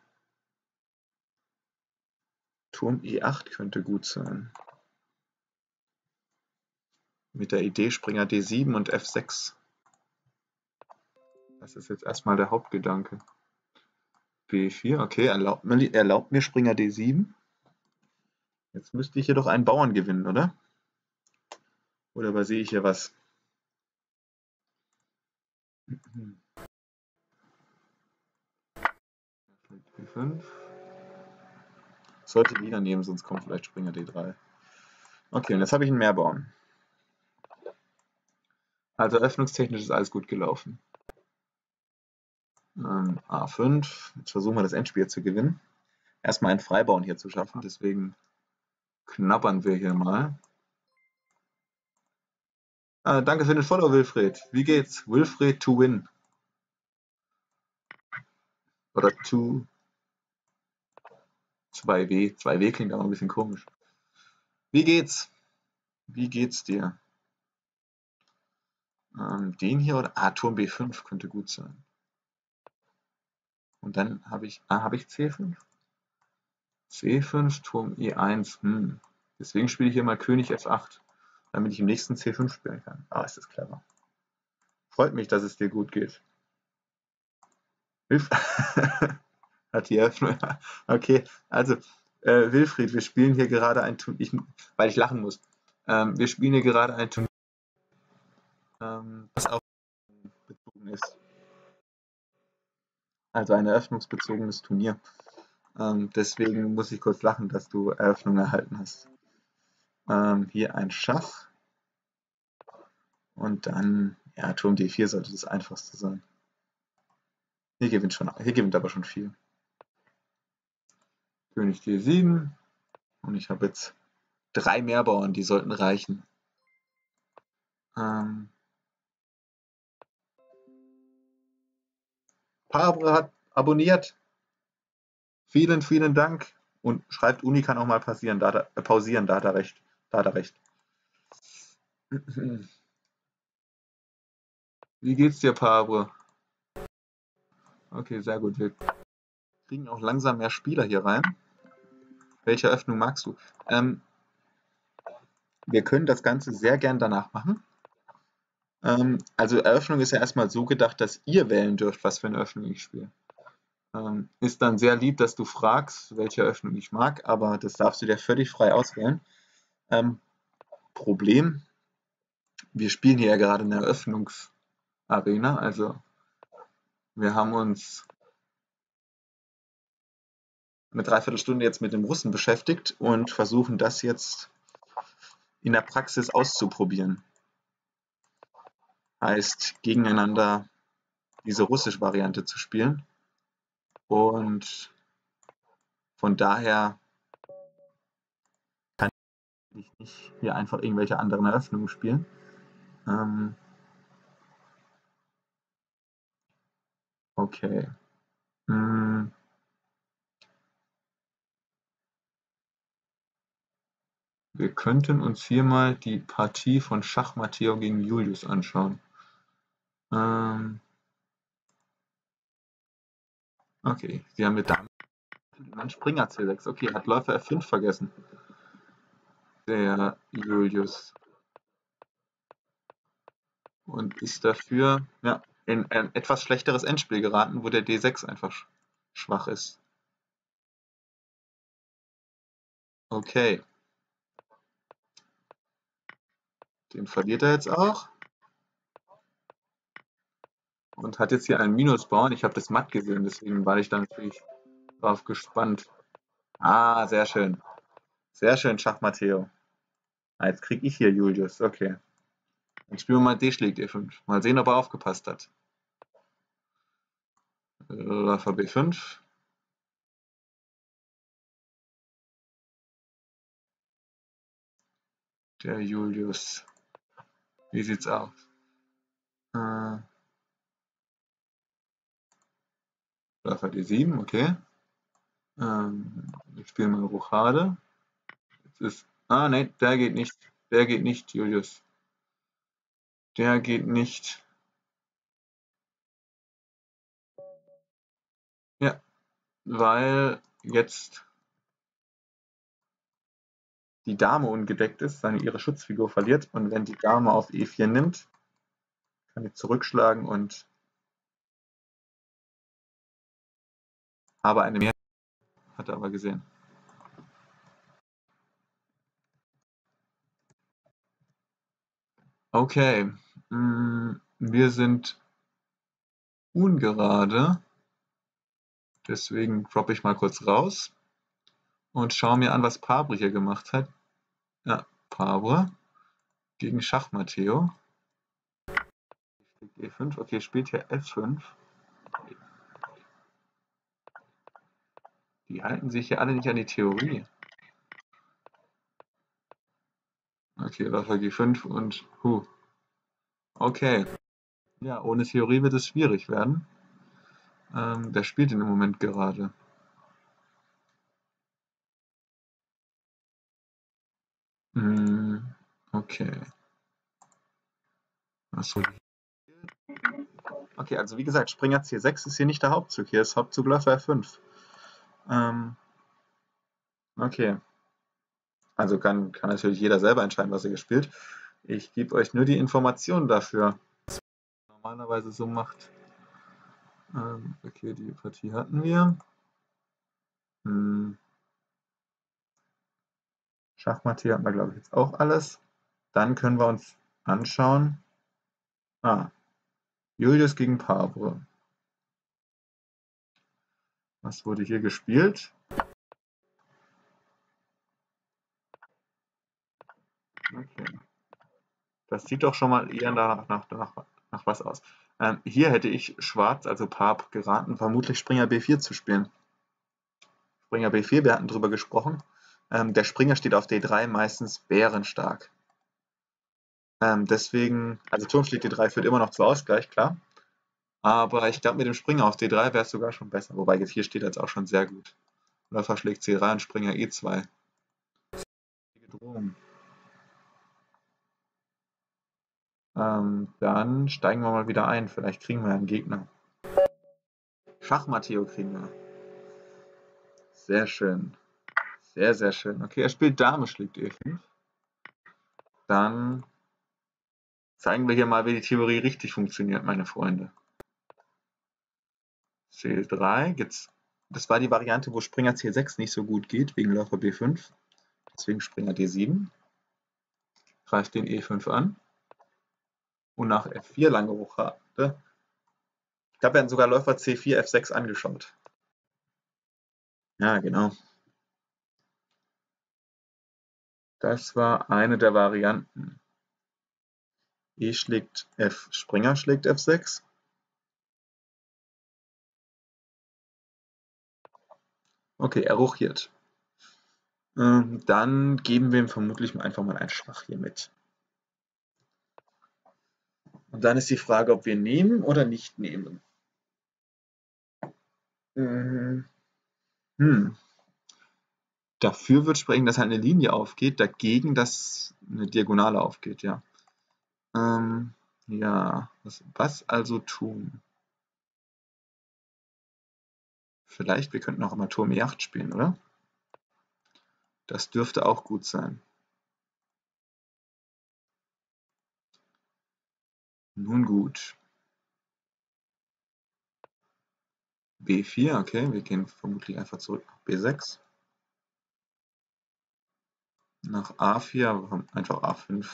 E8 könnte gut sein. Mit der Idee Springer D7 und F6. Das ist jetzt erstmal der Hauptgedanke. B4, okay, erlaubt mir Springer D7. Jetzt müsste ich hier doch einen Bauern gewinnen, oder? Oder übersehe ich hier was? B5. Sollte wieder nehmen, sonst kommt vielleicht Springer D3. Okay, und jetzt habe ich einen Mehrbauern. Also öffnungstechnisch ist alles gut gelaufen. A5. Jetzt versuchen wir das Endspiel zu gewinnen. Erstmal einen Freibauern hier zu schaffen, deswegen knabbern wir hier mal. Danke für den Follow, Wilfried. Wie geht's? Wilfried to win. Oder to 2W. 2W klingt aber ein bisschen komisch. Wie geht's? Wie geht's dir? Den hier oder? Turm B5 könnte gut sein. Und dann habe ich C5? C5, Turm E1. Deswegen spiele ich hier mal König F8, damit ich im nächsten C5 spielen kann. Ist das clever. Freut mich, dass es dir gut geht. Hilf. Hat die Eröffnung. Okay, also Wilfried, wir spielen hier gerade ein Turnier, weil ich lachen muss. Wir spielen hier gerade ein Turnier, das auf bezogen ist. Also ein eröffnungsbezogenes Turnier. Deswegen muss ich kurz lachen, dass du Eröffnung erhalten hast. Hier ein Schach. Und dann, ja, Turm D4 sollte das einfachste sein. Hier gewinnt aber schon viel. König D7. Und ich habe jetzt 3 Mehrbauern, die sollten reichen. Pabre hat abonniert. Vielen, vielen Dank. Und schreibt, Uni kann auch mal pausieren, da hat er recht. Wie geht's dir, Pabre? Okay, sehr gut. Wir kriegen auch langsam mehr Spieler hier rein. Welche Öffnung magst du? Wir können das Ganze sehr gern danach machen. Also Eröffnung ist ja erstmal so gedacht, dass ihr wählen dürft, was für eine Öffnung ich spiele. Ist dann sehr lieb, dass du fragst, welche Öffnung ich mag, aber das darfst du dir völlig frei auswählen. Problem, wir spielen hier ja gerade eine Eröffnungsarena, also wir haben uns eine Dreiviertelstunde jetzt mit dem Russen beschäftigt und versuchen das jetzt in der Praxis auszuprobieren. Heißt, gegeneinander diese russische Variante zu spielen. Und von daher kann ich nicht hier einfach irgendwelche anderen Eröffnungen spielen. Okay. Wir könnten uns hier mal die Partie von Schach Matteo gegen Julius anschauen. Okay, sie haben mit Dame. Mein Springer C6. Okay, hat Läufer F5 vergessen. Der Julius. Und ist dafür in ein etwas schlechteres Endspiel geraten, wo der D6 einfach schwach ist. Okay. Den verliert er jetzt auch. Und hat jetzt hier einen Minusbauern. Ich habe das matt gesehen, deswegen war ich da natürlich drauf gespannt. Sehr schön. Sehr schön, Schach Matteo. Jetzt kriege ich hier Julius. Okay. Dann spielen wir mal D schlägt E5. Mal sehen, ob er aufgepasst hat. Läufer B5. Der Julius. Wie sieht's aus? Läufer D7, okay. Ich spiele mal Rochade. Ne, der geht nicht. Der geht nicht, Julius. Der geht nicht. Ja, weil jetzt die Dame ungedeckt ist, ihre Schutzfigur verliert. Und wenn die Dame auf E4 nimmt, kann ich zurückschlagen und habe eine Mehrheit. Hat er aber gesehen. Okay, wir sind ungerade. Deswegen droppe ich mal kurz raus und schaue mir an, was Pabre hier gemacht hat. Ja, Pabre gegen Schach Matteo. E5, okay, spielt hier F5. Die halten sich hier alle nicht an die Theorie. Okay, Läufer G5 und Okay. Ja, ohne Theorie wird es schwierig werden. Der spielt ihn im Moment gerade. Okay. Achso. Okay, also wie gesagt, Springer C6 ist hier nicht der Hauptzug. Hier ist Hauptzug Läufer F5. Okay. Also kann natürlich jeder selber entscheiden, was er hier spielt. Ich gebe euch nur die Informationen dafür. Was man normalerweise so macht. Okay, die Partie hatten wir. Schachmatt hier hatten wir, glaube ich, jetzt auch alles. Dann können wir uns anschauen. Julius gegen Pavre. Was wurde hier gespielt? Okay. Das sieht doch schon mal eher nach was aus. Hier hätte ich Schwarz, also Pap, geraten, vermutlich Springer B4 zu spielen. Springer B4, wir hatten drüber gesprochen. Der Springer steht auf D3 meistens bärenstark. Deswegen, also Turm schlägt D3 führt immer noch zu Ausgleich, klar. Aber ich glaube, mit dem Springer auf D3 wäre es sogar schon besser. Wobei jetzt hier steht jetzt auch schon sehr gut. Läufer schlägt C3 und Springer E2. Drohung. Dann steigen wir mal wieder ein. Vielleicht kriegen wir einen Gegner. Schach-Matteo kriegen wir. Sehr schön. Sehr, sehr schön. Okay, er spielt Dame, schlägt E5. Dann zeigen wir hier mal, wie die Theorie richtig funktioniert, meine Freunde. C3. Jetzt, das war die Variante, wo Springer C6 nicht so gut geht, wegen Läufer B5. Deswegen Springer D7. Greift den E5 an. Und nach F4 lange Hochkarte. Ich glaube, wir hatten sogar Läufer C4, F6 angeschaut. Ja, genau. Das war eine der Varianten. E schlägt F, Springer schlägt F6. Okay, er rochiert. Dann geben wir ihm vermutlich einfach mal ein Schach hier mit. Und dann ist die Frage, ob wir nehmen oder nicht nehmen. Dafür wird sprechen, dass halt eine Linie aufgeht, dagegen, dass eine Diagonale aufgeht, ja. Ja, was also tun? Vielleicht, wir könnten auch immer Turm E8 spielen, oder? Das dürfte auch gut sein. Nun gut. B4, okay, wir gehen vermutlich einfach zurück nach B6. Nach A4, einfach A5.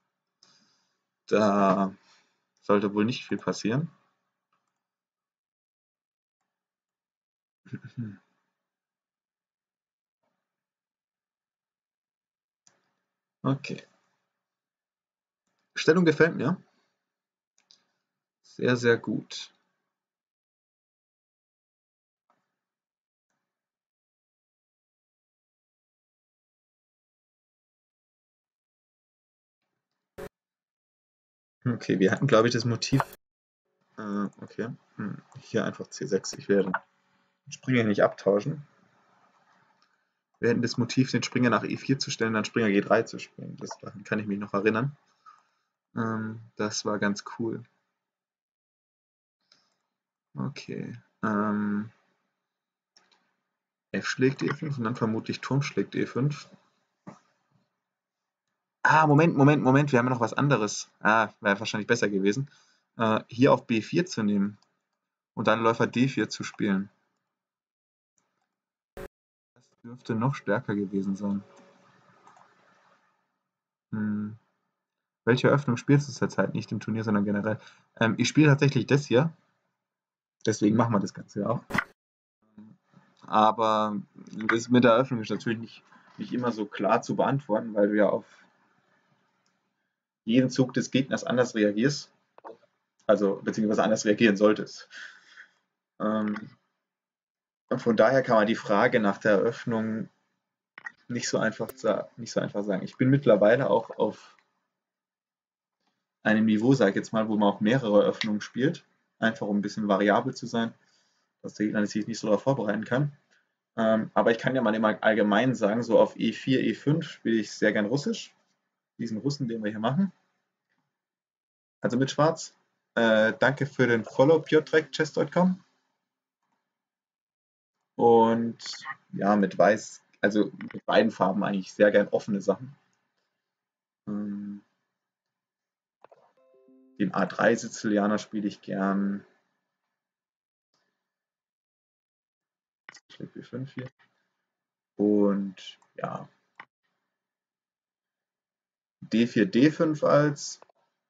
Da sollte wohl nicht viel passieren. Okay. Stellung gefällt mir. Sehr, sehr gut. Okay, wir hatten, glaube ich, das Motiv. Okay. Hier einfach C6. Ich werde den Springer nicht abtauschen. Wir hätten das Motiv, den Springer nach E4 zu stellen, dann Springer G3 zu spielen. Daran kann ich mich noch erinnern. Das war ganz cool. Okay. F schlägt E5 und dann vermutlich Turm schlägt E5. Moment. Wir haben ja noch was anderes. Wäre wahrscheinlich besser gewesen. Hier auf B4 zu nehmen und dann Läufer D4 zu spielen. Das dürfte noch stärker gewesen sein. Welche Öffnung spielst du zurzeit? Nicht im Turnier, sondern generell. Ich spiele tatsächlich das hier. Deswegen machen wir das Ganze ja auch. Aber das mit der Eröffnung ist natürlich nicht immer so klar zu beantworten, weil du ja auf jeden Zug des Gegners anders reagierst. Also, beziehungsweise anders reagieren solltest. Und von daher kann man die Frage nach der Eröffnung nicht so einfach sagen. Ich bin mittlerweile auch auf einem Niveau, sage ich jetzt mal, wo man auch mehrere Öffnungen spielt, einfach um ein bisschen variabel zu sein, dass der Gegner sich nicht so darauf vorbereiten kann. Aber ich kann ja mal immer allgemein sagen, so auf E4, E5 spiele ich sehr gern Russisch. Diesen Russen, den wir hier machen. Also mit Schwarz. Danke für den Follow, piotrek.chess.com. Und ja, mit Weiß, also mit beiden Farben eigentlich sehr gern offene Sachen. Den A3 Sizilianer spiele ich gern. Schlägt B5 hier. Und ja, D4, D5 als.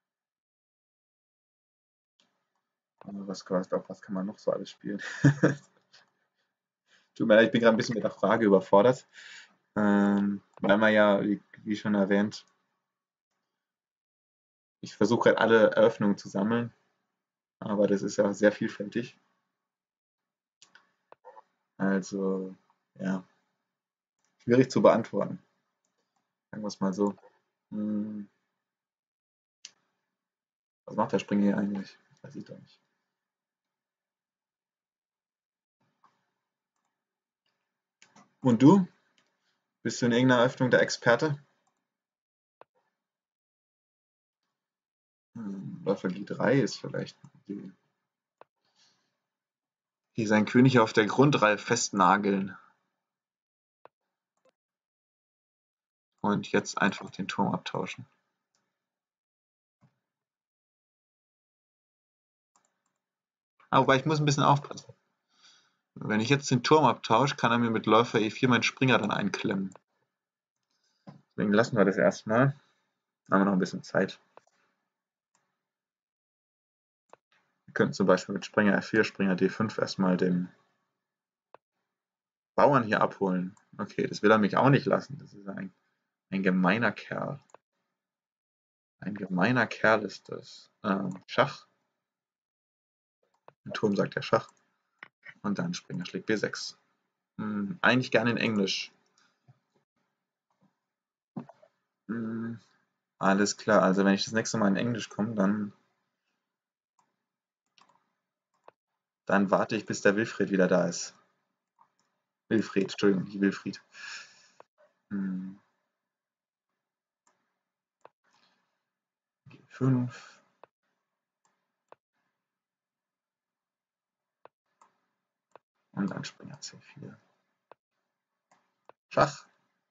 Was kann man noch so alles spielen? Tut mir leid, ich bin gerade ein bisschen mit der Frage überfordert. Weil man ja, wie schon erwähnt, ich versuche halt alle Eröffnungen zu sammeln, aber das ist ja sehr vielfältig. Also, ja, schwierig zu beantworten. Sagen wir es mal so. Was macht der Springer hier eigentlich? Das weiß ich doch nicht. Und du? Bist du in irgendeiner Eröffnung der Experte? Läufer G3 ist vielleicht die. Hier sein König auf der Grundreihe festnageln. Und jetzt einfach den Turm abtauschen. Wobei ich muss ein bisschen aufpassen. Wenn ich jetzt den Turm abtausche, kann er mir mit Läufer E4 meinen Springer dann einklemmen. Deswegen lassen wir das erstmal. Haben wir noch ein bisschen Zeit. Wir könnten zum Beispiel mit Springer F4, Springer D5 erstmal den Bauern hier abholen. Okay, das will er mich auch nicht lassen. Das ist ein gemeiner Kerl. Ein gemeiner Kerl ist das. Schach. Ein Turm sagt ja Schach. Und dann Springer schlägt B6. Eigentlich gerne in Englisch. Alles klar, also wenn ich das nächste Mal in Englisch komme, dann warte ich, bis der Wilfried wieder da ist. Wilfried, Entschuldigung, nicht Wilfried. G5. Und dann Springer C4. Schach.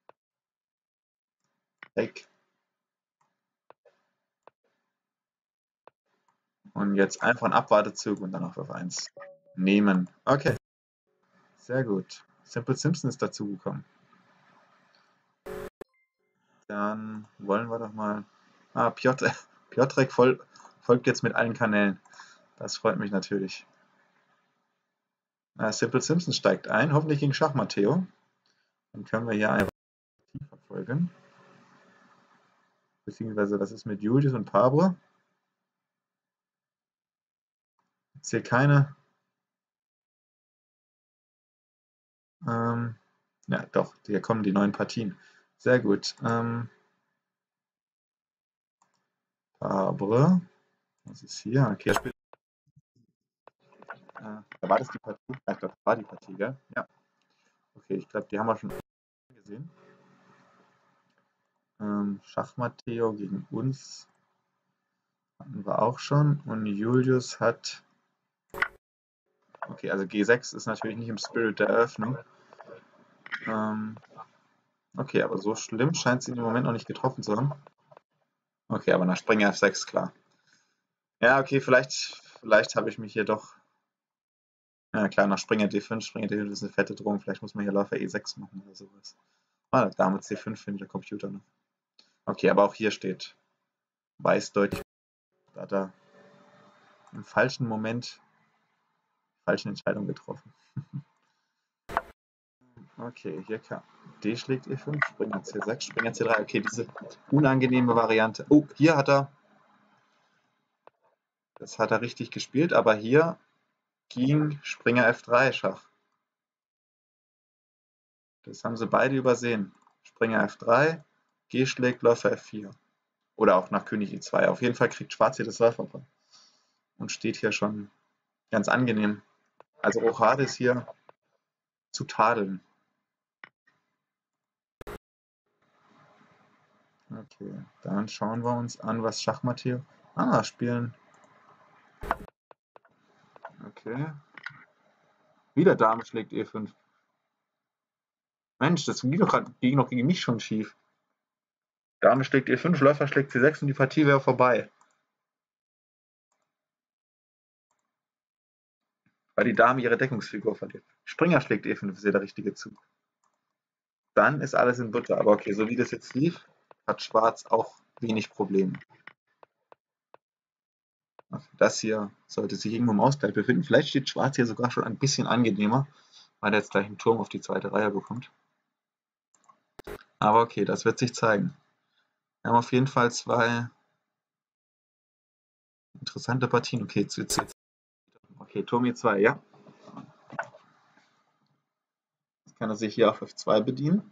Weg. Und jetzt einfach einen Abwartezug und dann auf F1 nehmen. Okay. Sehr gut. Simple Simpson ist dazugekommen. Dann wollen wir doch mal. Piotrek folgt jetzt mit allen Kanälen. Das freut mich natürlich. Simple Simpson steigt ein, hoffentlich gegen Schach Matteo. Dann können wir hier einfach verfolgen. Beziehungsweise, was ist mit Julius und Pablo? Ich sehe keine. Ja, doch, hier kommen die neuen Partien. Sehr gut. Pablo. Was ist hier? Okay, war das die Partie? Ich glaube, das war die Partie, gell? Ja. Okay, ich glaube, die haben wir schon gesehen. Schach Matteo gegen uns hatten wir auch schon. Und Julius hat. Okay, also G6 ist natürlich nicht im Spirit der Eröffnung. Okay, aber so schlimm scheint sie im Moment noch nicht getroffen zu haben. Okay, aber nach Springer F6, klar. Ja, okay, vielleicht habe ich mich hier doch. Ja, klar, nach Springer D5. Springer D5 ist eine fette Drohung. Vielleicht muss man hier Läufer E6 machen oder sowas. Dame C5 findet der Computer noch. Okay, aber auch hier steht Weiß deutlich. Da hat er im falschen Moment die falsche Entscheidung getroffen. Okay, hier kam D schlägt E5, Springer C6, Springer C3. Okay, diese unangenehme Variante. Oh, hier hat er. Das hat er richtig gespielt, aber hier ging Springer F3 Schach. Das haben sie beide übersehen. Springer F3, G schlägt Läufer F4. Oder auch nach König E2. Auf jeden Fall kriegt Schwarz hier das Läuferpaar. Und steht hier schon ganz angenehm. Also Rochade ist hier zu tadeln. Okay, dann schauen wir uns an, was Schachmatt spielen. Okay. Wieder Dame schlägt E5. Mensch, das ging noch gegen mich schon schief. Dame schlägt E5, Läufer schlägt C6 und die Partie wäre vorbei. Weil die Dame ihre Deckungsfigur verliert. Springer schlägt E5, ist ja der richtige Zug. Dann ist alles in Butter. Aber okay, so wie das jetzt lief, hat Schwarz auch wenig Probleme. Das hier sollte sich irgendwo im Ausgleich befinden. Vielleicht steht Schwarz hier sogar schon ein bisschen angenehmer, weil er jetzt gleich einen Turm auf die zweite Reihe bekommt. Aber okay, das wird sich zeigen. Wir haben auf jeden Fall zwei interessante Partien. Okay, okay, Turm E2, ja. Jetzt kann er sich hier auf F2 bedienen.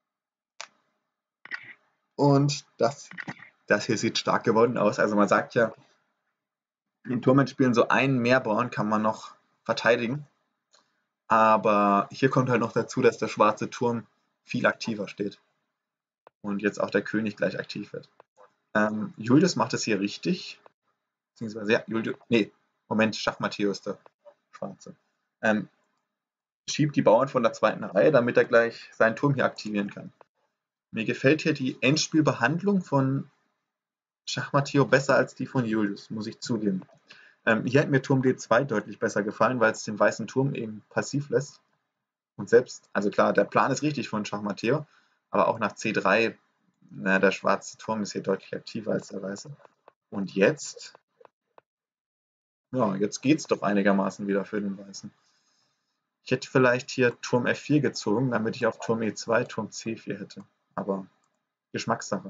Und das hier sieht stark gewonnen aus. Also man sagt ja, in Turmendspielen so einen Mehrbauern kann man noch verteidigen. Aber hier kommt halt noch dazu, dass der schwarze Turm viel aktiver steht. Und jetzt auch der König gleich aktiv wird. Julius macht es hier richtig. Beziehungsweise, ja, Julius. Nee, Moment, Schachmatt ist der Schwarze. Schiebt die Bauern von der zweiten Reihe, damit er gleich seinen Turm hier aktivieren kann. Mir gefällt hier die Endspielbehandlung von Schachmatt besser als die von Julius, muss ich zugeben. Hier hat mir Turm D2 deutlich besser gefallen, weil es den weißen Turm eben passiv lässt. Und selbst, also klar, der Plan ist richtig von Schachmatt, aber auch nach C3, der schwarze Turm ist hier deutlich aktiver als der weiße. Und jetzt, ja, jetzt geht es doch einigermaßen wieder für den Weißen. Ich hätte vielleicht hier Turm F4 gezogen, damit ich auf Turm E2 Turm C4 hätte. Aber Geschmackssache.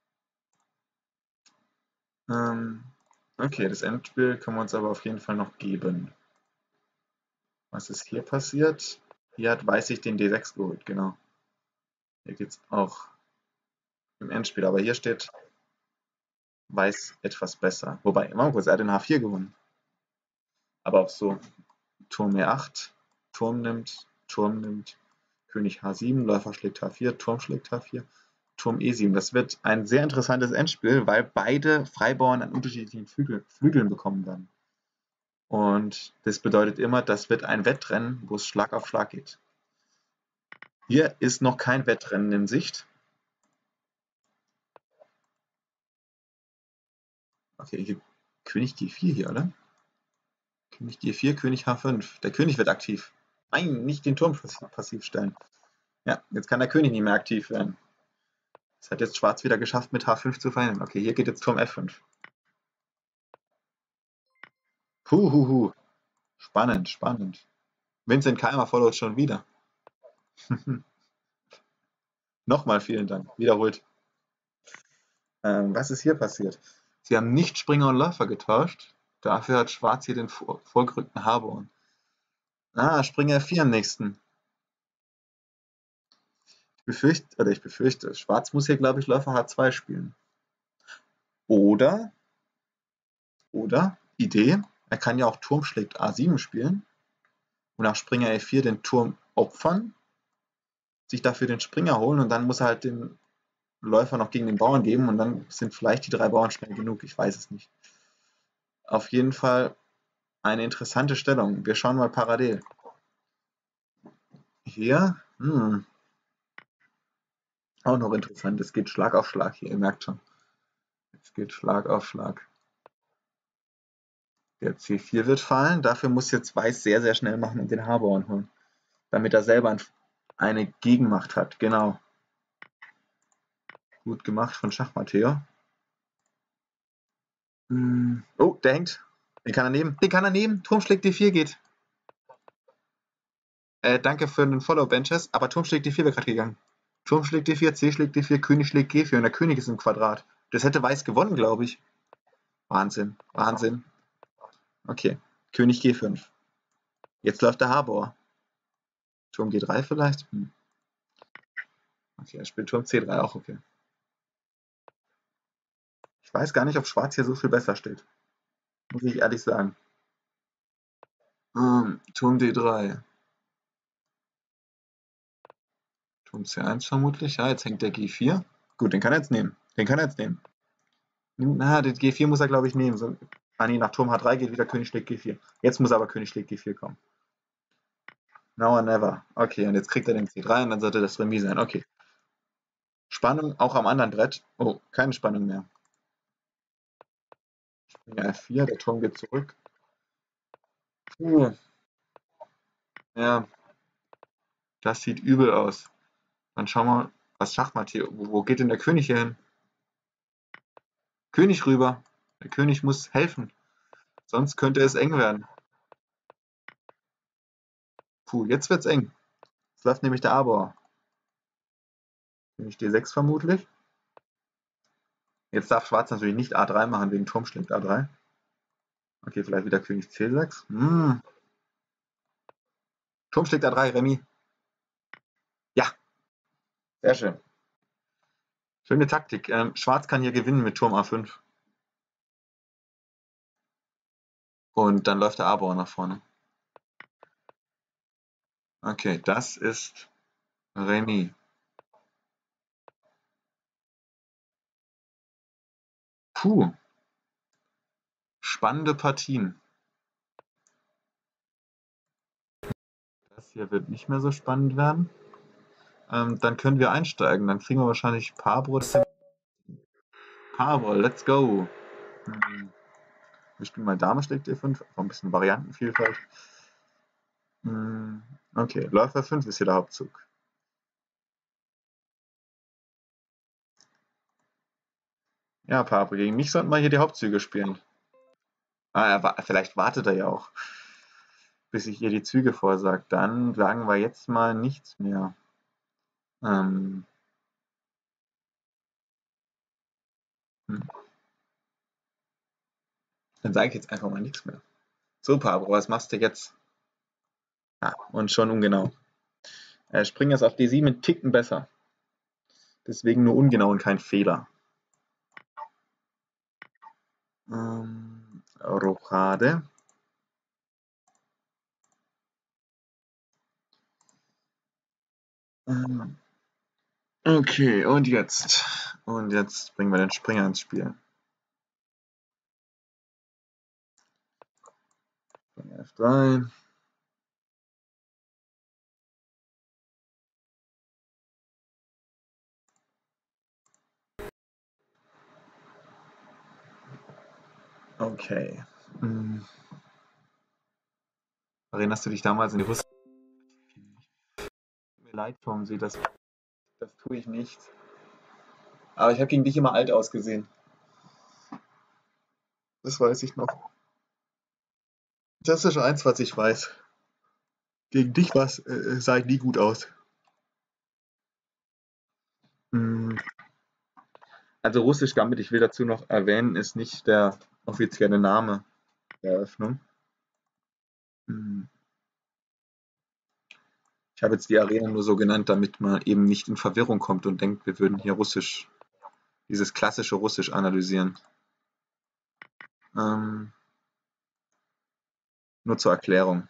Okay, das Endspiel können wir uns aber auf jeden Fall noch geben. Was ist hier passiert? Hier hat Weiß sich den D6 geholt, genau. Hier geht es auch im Endspiel, aber hier steht Weiß etwas besser. Wobei, immer kurz, er hat den H4 gewonnen. Aber auch so, Turm E8, Turm nimmt, König H7, Läufer schlägt H4, Turm schlägt H4, Turm E7. Das wird ein sehr interessantes Endspiel, weil beide Freibauern an unterschiedlichen Flügeln bekommen werden. Und das bedeutet immer, das wird ein Wettrennen, wo es Schlag auf Schlag geht. Hier ist noch kein Wettrennen in Sicht. Okay, hier König G4 hier, oder? König G4, König H5. Der König wird aktiv. Nein, nicht den Turm passiv stellen. Ja, jetzt kann der König nicht mehr aktiv werden. Das hat jetzt Schwarz wieder geschafft, mit H5 zu verhindern. Okay, hier geht jetzt Turm F5. Huhuhu. Spannend, spannend. Vincent Keimer followt schon wieder. Nochmal vielen Dank. Wiederholt. Was ist hier passiert? Sie haben nicht Springer und Läufer getauscht. Dafür hat Schwarz hier den vorgerückten H-Bauern. Springer F4 am nächsten. Ich befürchte, Schwarz muss hier, glaube ich, Läufer H2 spielen. Oder, Idee, er kann ja auch Turm schlägt A7 spielen und nach Springer E4 den Turm opfern, sich dafür den Springer holen und dann muss er halt den Läufer noch gegen den Bauern geben und dann sind vielleicht die 3 Bauern schnell genug, ich weiß es nicht. Auf jeden Fall eine interessante Stellung. Wir schauen mal parallel. Hier, auch noch interessant, es geht Schlag auf Schlag hier, ihr merkt schon. Es geht Schlag auf Schlag. Der C4 wird fallen, dafür muss jetzt Weiß sehr, sehr schnell machen und den H-Bauern holen, damit er selber eine Gegenmacht hat, genau. Gut gemacht von Schachmatt. Oh, der hängt. Den kann er nehmen. Den kann er nehmen. Turm schlägt D4 geht. Danke für den Follow, Benches. Aber Turm schlägt D4 wäre gerade gegangen. Turm schlägt D4, C schlägt D4, König schlägt G4 und der König ist im Quadrat. Das hätte Weiß gewonnen, glaube ich. Wahnsinn, Wahnsinn. Okay, König G5. Jetzt läuft der H-Bauer. Turm G3 vielleicht? Okay, er spielt Turm C3 auch, okay. Ich weiß gar nicht, ob Schwarz hier so viel besser steht. Muss ich ehrlich sagen. Turm D3. Turm C1 vermutlich. Ja, jetzt hängt der G4. Gut, den kann er jetzt nehmen. Den kann er jetzt nehmen. Na, den G4 muss er, glaube ich, nehmen. So, nee, nach Turm H3 geht wieder König schlägt G4. Jetzt muss aber König schlägt G4 kommen. Now or never. Okay, und jetzt kriegt er den C3 und dann sollte das Remis sein. Okay. Spannung auch am anderen Brett. Oh, keine Spannung mehr. Springer F4, der Turm geht zurück. Ja, das sieht übel aus. Dann schauen wir, was Schachmatt hier. Wo geht denn der König hier hin? König rüber. Der König muss helfen. Sonst könnte es eng werden. Puh, jetzt wird's eng. Jetzt läuft nämlich der A-Bauer. König D6 vermutlich. Jetzt darf Schwarz natürlich nicht A3 machen, wegen Turm schlägt A3. Okay, vielleicht wieder König C6. Turm schlägt A3, Remis. Ja, sehr schön. Schöne Taktik. Schwarz kann hier gewinnen mit Turm A5. Und dann läuft der A-Bauer nach vorne. Okay, das ist Remis. Puh. Spannende Partien. Das hier wird nicht mehr so spannend werden. Dann können wir einsteigen. Dann kriegen wir wahrscheinlich Parbot. Parbol, let's go. Wir spielen mal Dame schlägt E5, einfach ein bisschen Variantenvielfalt. Okay, Läufer 5 ist hier der Hauptzug. Ja, Parbol, gegen mich sollten wir hier die Hauptzüge spielen. Vielleicht wartet er ja auch, bis ich ihr die Züge vorsage. Dann sagen wir jetzt mal nichts mehr. Dann sage ich jetzt einfach mal nichts mehr. So, Pablo, was machst du jetzt? Und schon ungenau. Spring jetzt auf D7 einen Ticken besser. Deswegen nur ungenau und kein Fehler. Rochade. Okay, und jetzt? Und jetzt bringen wir den Springer ins Spiel. F3. Okay. Erinnerst du dich damals in die Russen? Tut mir leid, Tom, das tue ich nicht. Aber ich habe gegen dich immer alt ausgesehen. Das weiß ich noch. Das ist schon eins, was ich weiß. Gegen dich sah ich nie gut aus. Also Russisch Gambit, ich will dazu noch erwähnen, ist nicht der offizielle Name der Eröffnung. Ich habe jetzt die Arena nur so genannt, damit man eben nicht in Verwirrung kommt und denkt, wir würden hier Russisch, dieses klassische Russisch analysieren. Nur zur Erklärung.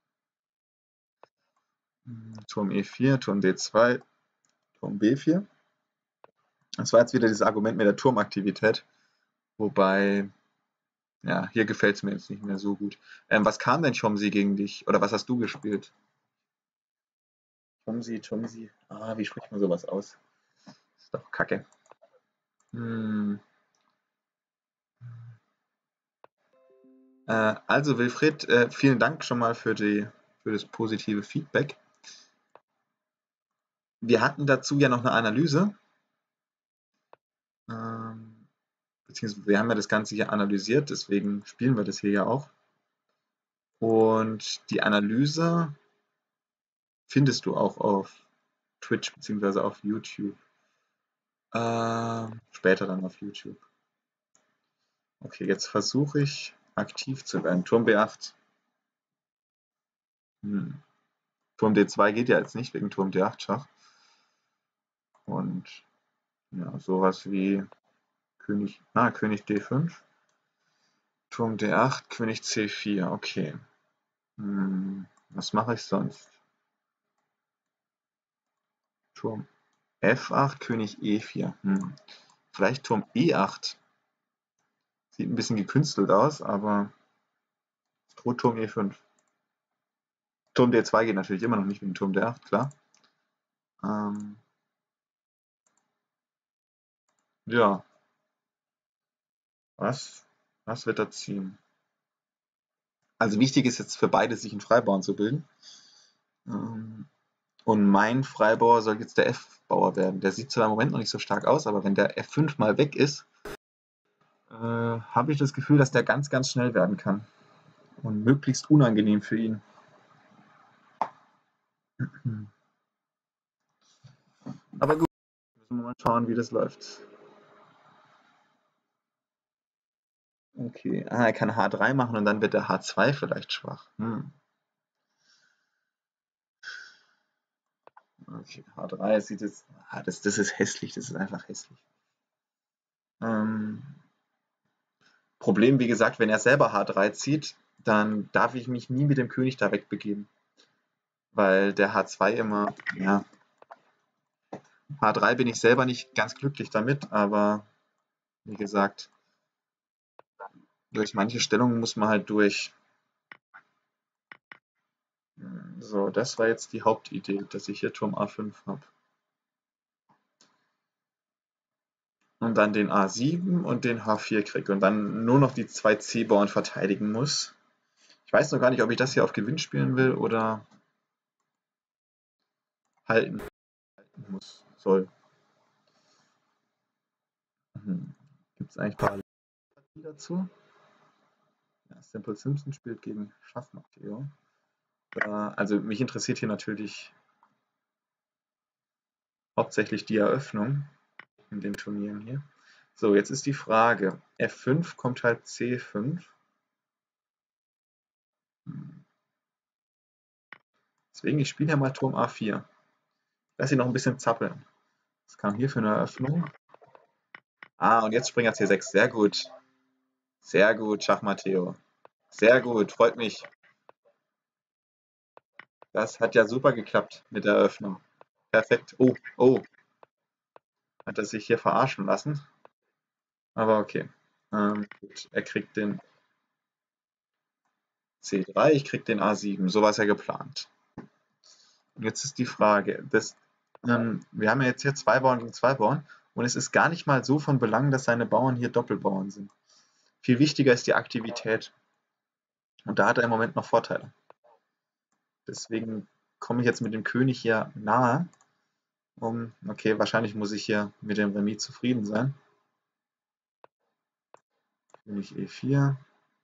Turm E4, Turm D2, Turm B4. Das war jetzt wieder dieses Argument mit der Turmaktivität. Wobei, ja, hier gefällt es mir jetzt nicht mehr so gut. Was kam denn Chomsy gegen dich? Oder was hast du gespielt? Chomsy. Wie spricht man sowas aus? Ist doch kacke. Also Wilfried, vielen Dank schon mal für das positive Feedback. Wir hatten dazu ja noch eine Analyse. Beziehungsweise wir haben ja das Ganze hier analysiert, deswegen spielen wir das hier ja auch. Und die Analyse findest du auch auf Twitch beziehungsweise auf YouTube. Später dann auf YouTube. Okay, jetzt versuche ich aktiv zu werden. Turm B8. Turm D2 geht ja jetzt nicht wegen Turm D8 Schach. Und ja, sowas wie König D5. Turm D8, König C4, okay. Was mache ich sonst? Turm F8, König E4. vielleicht Turm E8. Sieht ein bisschen gekünstelt aus, aber droht Turm E5. Turm D2 geht natürlich immer noch nicht mit dem Turm D8, klar. Ja. Was wird er ziehen? Also wichtig ist jetzt für beide, sich einen Freibauern zu bilden. Und mein Freibauer soll jetzt der F-Bauer werden. Der sieht zwar im Moment noch nicht so stark aus, aber wenn der F5 mal weg ist, habe ich das Gefühl, dass der ganz, ganz schnell werden kann. Und möglichst unangenehm für ihn. Aber gut, müssen wir mal schauen, wie das läuft. Okay, er kann H3 machen und dann wird der H2 vielleicht schwach. Okay, H3 sieht jetzt. Das ist hässlich, das ist einfach hässlich. Problem, wie gesagt, wenn er selber H3 zieht, dann darf ich mich nie mit dem König da wegbegeben. Weil der H2 immer, ja. H3 bin ich selber nicht ganz glücklich damit, aber wie gesagt, durch manche Stellungen muss man halt durch. So, das war jetzt die Hauptidee, dass ich hier Turm A5 habe. Und dann den A7 und den H4 kriege und dann nur noch die 2 C-Bauern verteidigen muss. Ich weiß noch gar nicht, ob ich das hier auf Gewinn spielen will oder halten soll. Gibt es eigentlich Parallelen dazu? Ja, Simple Simpson spielt gegen Schachmatteo. Also mich interessiert hier natürlich hauptsächlich die Eröffnung in den Turnieren hier. So, jetzt ist die Frage, F5 kommt halt C5. Deswegen, ich spiele ja mal Turm A4. Lass ihn noch ein bisschen zappeln. Was kam hier für eine Eröffnung? Und jetzt Springer C6. Sehr gut. Sehr gut, Schachmatteo. Sehr gut, freut mich. Das hat ja super geklappt mit der Eröffnung. Perfekt. Oh. Hat er sich hier verarschen lassen? Aber okay. Gut. Er kriegt den C3, ich krieg den A7. So war es ja geplant. Und jetzt ist die Frage, wir haben ja jetzt hier 2 Bauern gegen 2 Bauern und es ist gar nicht mal so von Belang, dass seine Bauern hier Doppelbauern sind. Viel wichtiger ist die Aktivität. Und da hat er im Moment noch Vorteile. Deswegen komme ich jetzt mit dem König hier nahe. Okay, wahrscheinlich muss ich hier mit dem Remis zufrieden sein. König E4.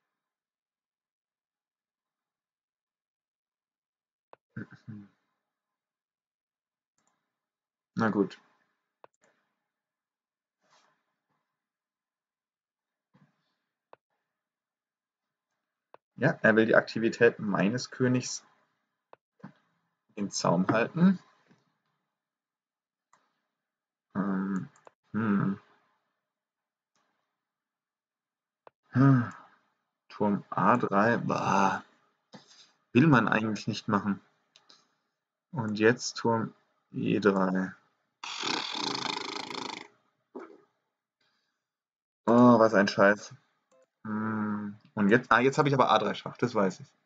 Na gut. Ja, er will die Aktivität meines Königs im Zaum halten. Turm A3. Will man eigentlich nicht machen. Und jetzt Turm E3. Oh, was ein Scheiß. Und jetzt habe ich aber A3 Schach, das weiß ich.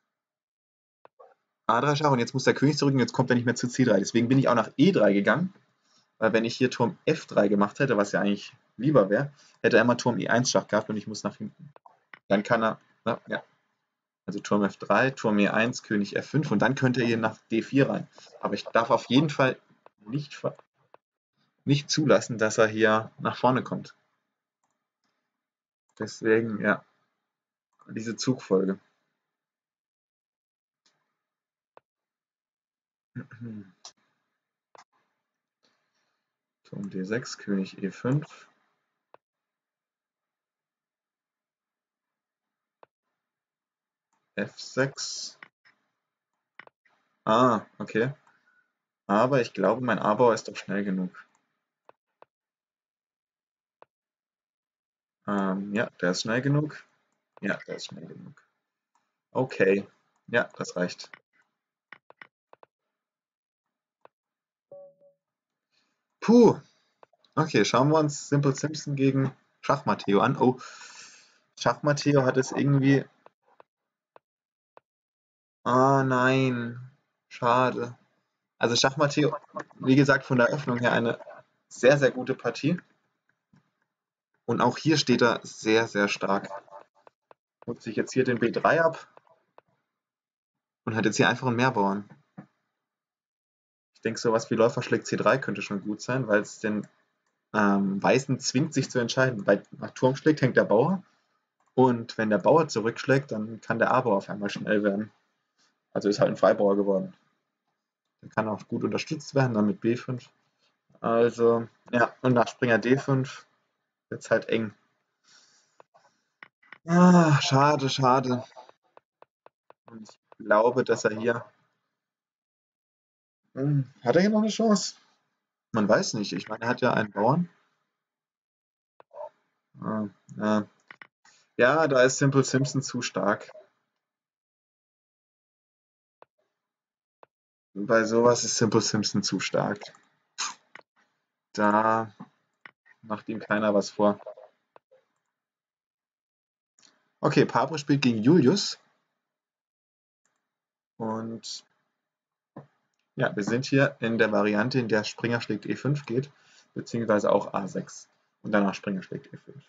A3 Schach und jetzt muss der König zurück und jetzt kommt er nicht mehr zu C3. Deswegen bin ich auch nach E3 gegangen, weil wenn ich hier Turm F3 gemacht hätte, was ja eigentlich lieber wäre, hätte er immer Turm E1 Schach gehabt und ich muss nach hinten. Dann kann er, ja. Also Turm F3, Turm E1, König F5 und dann könnte er hier nach D4 rein. Aber ich darf auf jeden Fall nicht zulassen, dass er hier nach vorne kommt. Deswegen, ja, diese Zugfolge. Turm D6, König E5. F6. Okay. Aber ich glaube, mein A-Bauer ist doch schnell genug. Ja, der ist schnell genug. Ja, der ist schnell genug. Okay. Ja, das reicht. Puh. Okay, schauen wir uns Simple Simpson gegen Schach-Matteo an. Oh, Schach-Matteo hat es irgendwie... Ah, nein. Schade. Also Schach-Matteo, wie gesagt, von der Eröffnung her eine sehr, sehr gute Partie. Und auch hier steht er sehr, sehr stark. Holt sich jetzt hier den B3 ab und hat jetzt hier einfach einen Mehrbauern. Ich denke, sowas wie Läufer schlägt C3 könnte schon gut sein, weil es den Weißen zwingt, sich zu entscheiden. Bei nach Turm schlägt, hängt der Bauer. Und wenn der Bauer zurückschlägt, dann kann der A-Bauer auf einmal schnell werden. Also ist halt ein Freibauer geworden. Der kann auch gut unterstützt werden, dann mit B5. Also, ja, und nach Springer D5 wird es halt eng. Ah, schade, schade. Und ich glaube, dass er hier. Hat er hier noch eine Chance? Man weiß nicht. Ich meine, er hat ja einen Bauern. Ja, ja, da ist Simple Simpson zu stark. Bei sowas ist Simple Simpson zu stark. Da macht ihm keiner was vor. Okay, Pablo spielt gegen Julius. Und ja, wir sind hier in der Variante, in der Springer schlägt E5 geht, beziehungsweise auch A6 und danach Springer schlägt E5.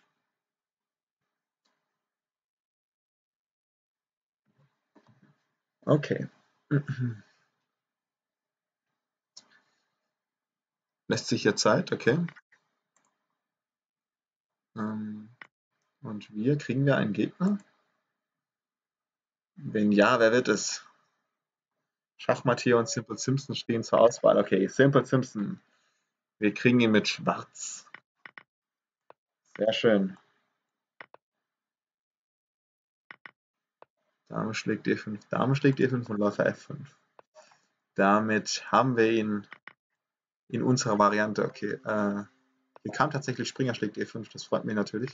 Okay. Lässt sich hier Zeit, okay. Und kriegen wir einen Gegner? Wenn ja, wer wird es? Schachmatteo und Simple Simpson stehen zur Auswahl. Okay, Simple Simpson. Wir kriegen ihn mit Schwarz. Sehr schön. Dame schlägt E5, Dame schlägt E5 und Läufer F5. Damit haben wir ihn in unserer Variante. Okay, hier kam tatsächlich Springer schlägt E5, das freut mich natürlich.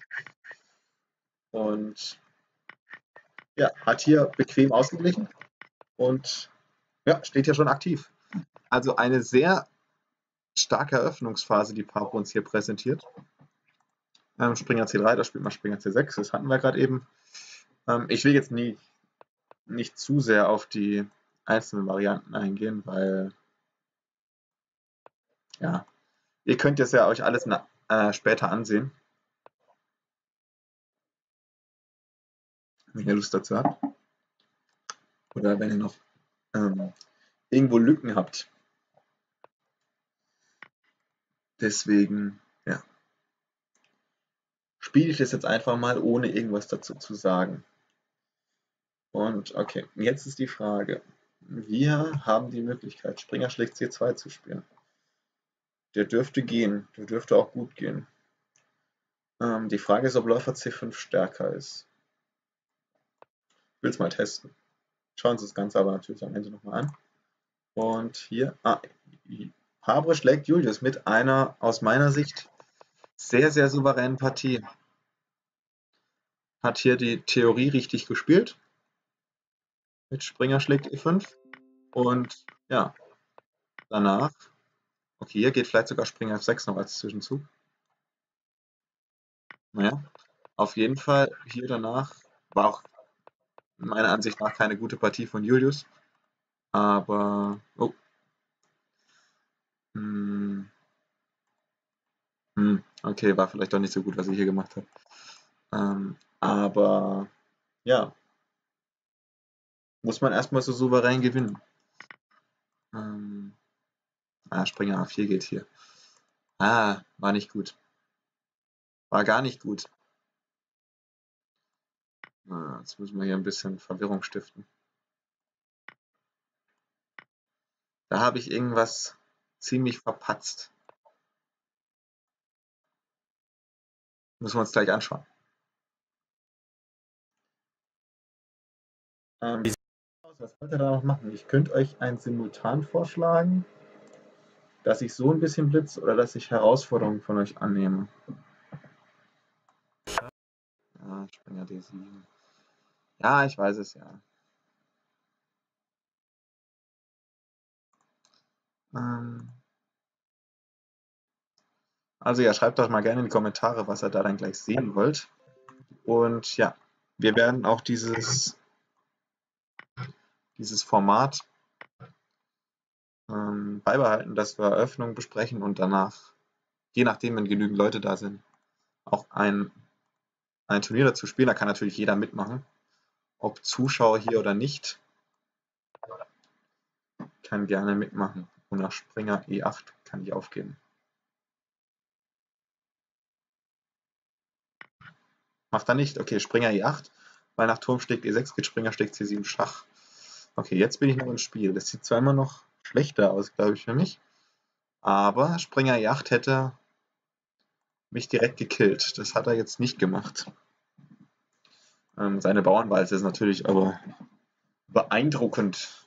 Und ja, hat hier bequem ausgeglichen und ja, steht hier schon aktiv. Also eine sehr starke Eröffnungsphase, die Papo uns hier präsentiert. Springer C3, da spielt man Springer C6, das hatten wir gerade eben. Ich will jetzt nicht zu sehr auf die einzelnen Varianten eingehen, weil ja, ihr könnt es ja euch alles später ansehen, wenn ihr Lust dazu habt. Oder wenn ihr noch irgendwo Lücken habt. Deswegen, ja, spiele ich das jetzt einfach mal, ohne irgendwas dazu zu sagen. Und okay, jetzt ist die Frage. Wir haben die Möglichkeit, Springer schlägt C2 zu spielen. Der dürfte gehen, der dürfte auch gut gehen. Die Frage ist, ob Läufer C5 stärker ist. Ich will es mal testen. Schauen uns das Ganze aber natürlich am Ende nochmal an. Und hier, Habre schlägt Julius mit einer, aus meiner Sicht, sehr, sehr souveränen Partie. Hat hier die Theorie richtig gespielt. Mit Springer schlägt E5. Und ja, danach, okay, hier geht vielleicht sogar Springer F6 noch als Zwischenzug. Naja, auf jeden Fall hier danach war auch meiner Ansicht nach keine gute Partie von Julius. Aber, oh. Okay, war vielleicht doch nicht so gut, was ich hier gemacht habe. Aber ja, muss man erstmal so souverän gewinnen. Springer A4 geht hier. War nicht gut. War gar nicht gut. Jetzt müssen wir hier ein bisschen Verwirrung stiften. Da habe ich irgendwas ziemlich verpatzt. Müssen wir uns gleich anschauen. Wie sieht das aus? Was wollt ihr da noch machen? Ich könnte euch ein Simultan vorschlagen, dass ich so ein bisschen blitz oder dass ich Herausforderungen von euch annehme. Springer D7. Ja, ich weiß es ja. Also ja, schreibt doch mal gerne in die Kommentare, was ihr da dann gleich sehen wollt. Und ja, wir werden auch dieses Format beibehalten, dass wir Eröffnungen besprechen und danach, je nachdem, wenn genügend Leute da sind, auch ein Turnier dazu spielen. Da kann natürlich jeder mitmachen. Ob Zuschauer hier oder nicht, kann gerne mitmachen. Und nach Springer E8 kann ich aufgeben. Macht er nicht. Okay, Springer E8, weil nach Turm schlägt E6 geht Springer schlägt C7 Schach. Okay, jetzt bin ich noch im Spiel. Das sieht zwar immer noch schlechter aus, glaube ich, für mich. Aber Springer E8 hätte mich direkt gekillt. Das hat er jetzt nicht gemacht. Seine Bauernwalze ist natürlich aber beeindruckend.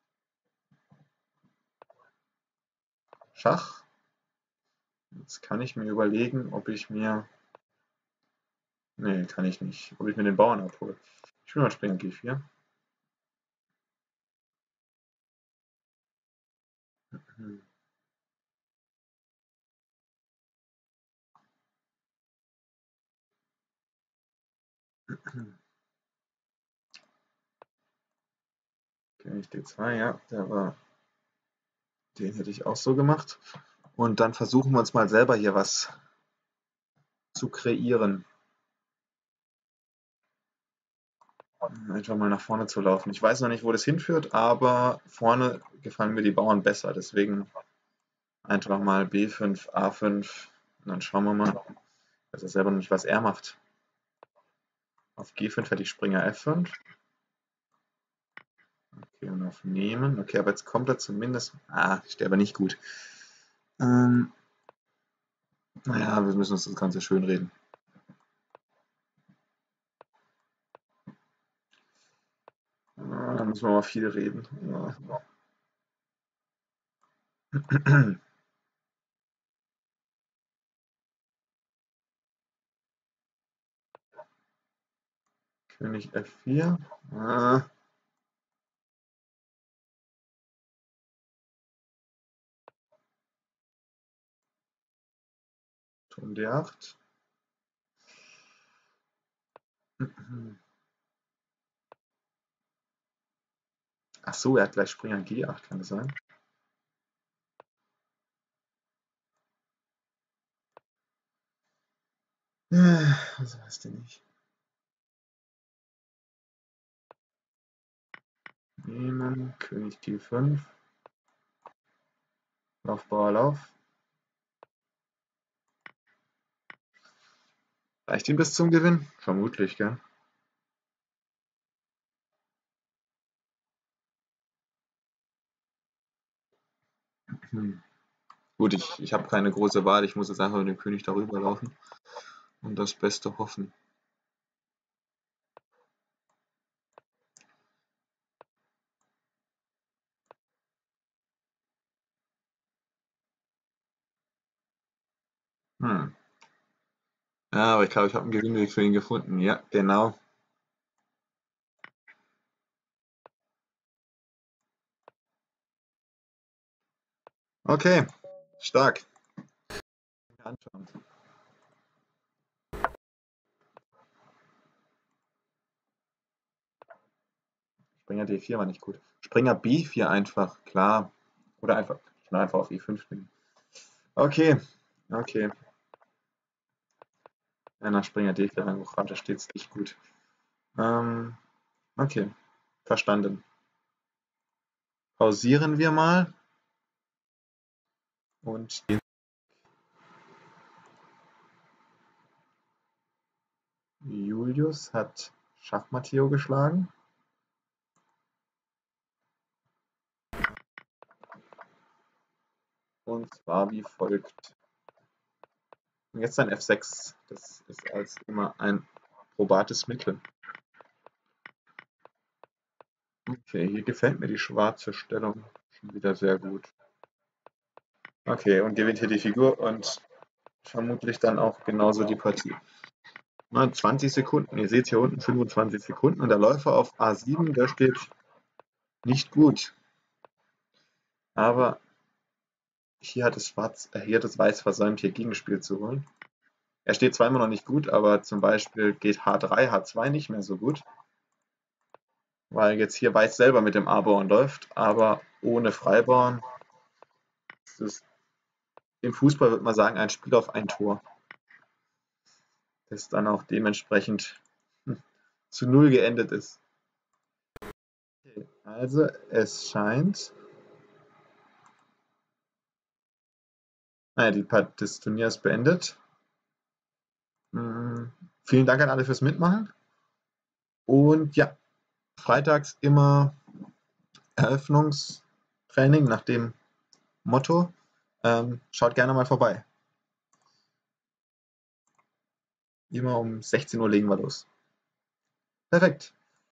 Schach. Jetzt kann ich mir überlegen, ob ich mir... Nee, kann ich nicht. Ob ich mir den Bauern abhole. Ich will mal Springer G4. König D2, ja, den hätte ich auch so gemacht. Und dann versuchen wir uns mal selber hier was zu kreieren. Einfach mal nach vorne zu laufen. Ich weiß noch nicht, wo das hinführt, aber vorne gefallen mir die Bauern besser. Deswegen einfach mal B5, A5 und dann schauen wir mal. Ich weiß ja selber noch nicht, was er macht. Auf G5 hätte ich Springer F5. Okay, und auf Nehmen. Okay, aber jetzt kommt er zumindest... steht aber nicht gut. Naja, wir müssen uns das Ganze schön reden. Da müssen wir mal viel reden. Ja. König F4. Turm D8. Ach so, er hat gleich Springer G8, kann das sein? Was weiß ich nicht. Nehmen, König G5. Lauf, Bauer, Lauf. Reicht ihm bis zum Gewinn? Vermutlich, gell? Gut, ich habe keine große Wahl. Ich muss jetzt einfach mit dem König darüber laufen und das Beste hoffen. Ja, aber ich glaube, ich habe einen Gewinnweg für ihn gefunden. Ja, genau. Okay, stark. Anschauen. Springer D4 war nicht gut. Springer B4 einfach, klar. Oder einfach auf E5 nehmen. Okay, okay. Ja, nach Springer D4 reingerannt, da steht es nicht gut. Okay, verstanden. Pausieren wir mal. Und Julius hat Schach-Matteo geschlagen. Und zwar wie folgt. Und jetzt ein F6. Das ist als immer ein probates Mittel. Okay, hier gefällt mir die schwarze Stellung schon wieder sehr gut. Okay, und gewinnt hier die Figur und vermutlich dann auch genauso die Partie. 20 Sekunden, ihr seht hier unten 25 Sekunden und der Läufer auf A7, der steht nicht gut. Aber hier hat das Weiß versäumt, hier Gegenspiel zu holen. Er steht zwar immer noch nicht gut, aber zum Beispiel geht H3, H2 nicht mehr so gut. Weil jetzt hier Weiß selber mit dem A-Bauern läuft, aber ohne Freibauern. Das ist, im Fußball würde man sagen, ein Spiel auf ein Tor. Das dann auch dementsprechend zu 0 geendet ist. Okay, also es scheint... die Part des Turniers beendet. Vielen Dank an alle fürs Mitmachen. Und ja, freitags immer Eröffnungstraining nach dem Motto. Schaut gerne mal vorbei. Immer um 16 Uhr legen wir los. Perfekt.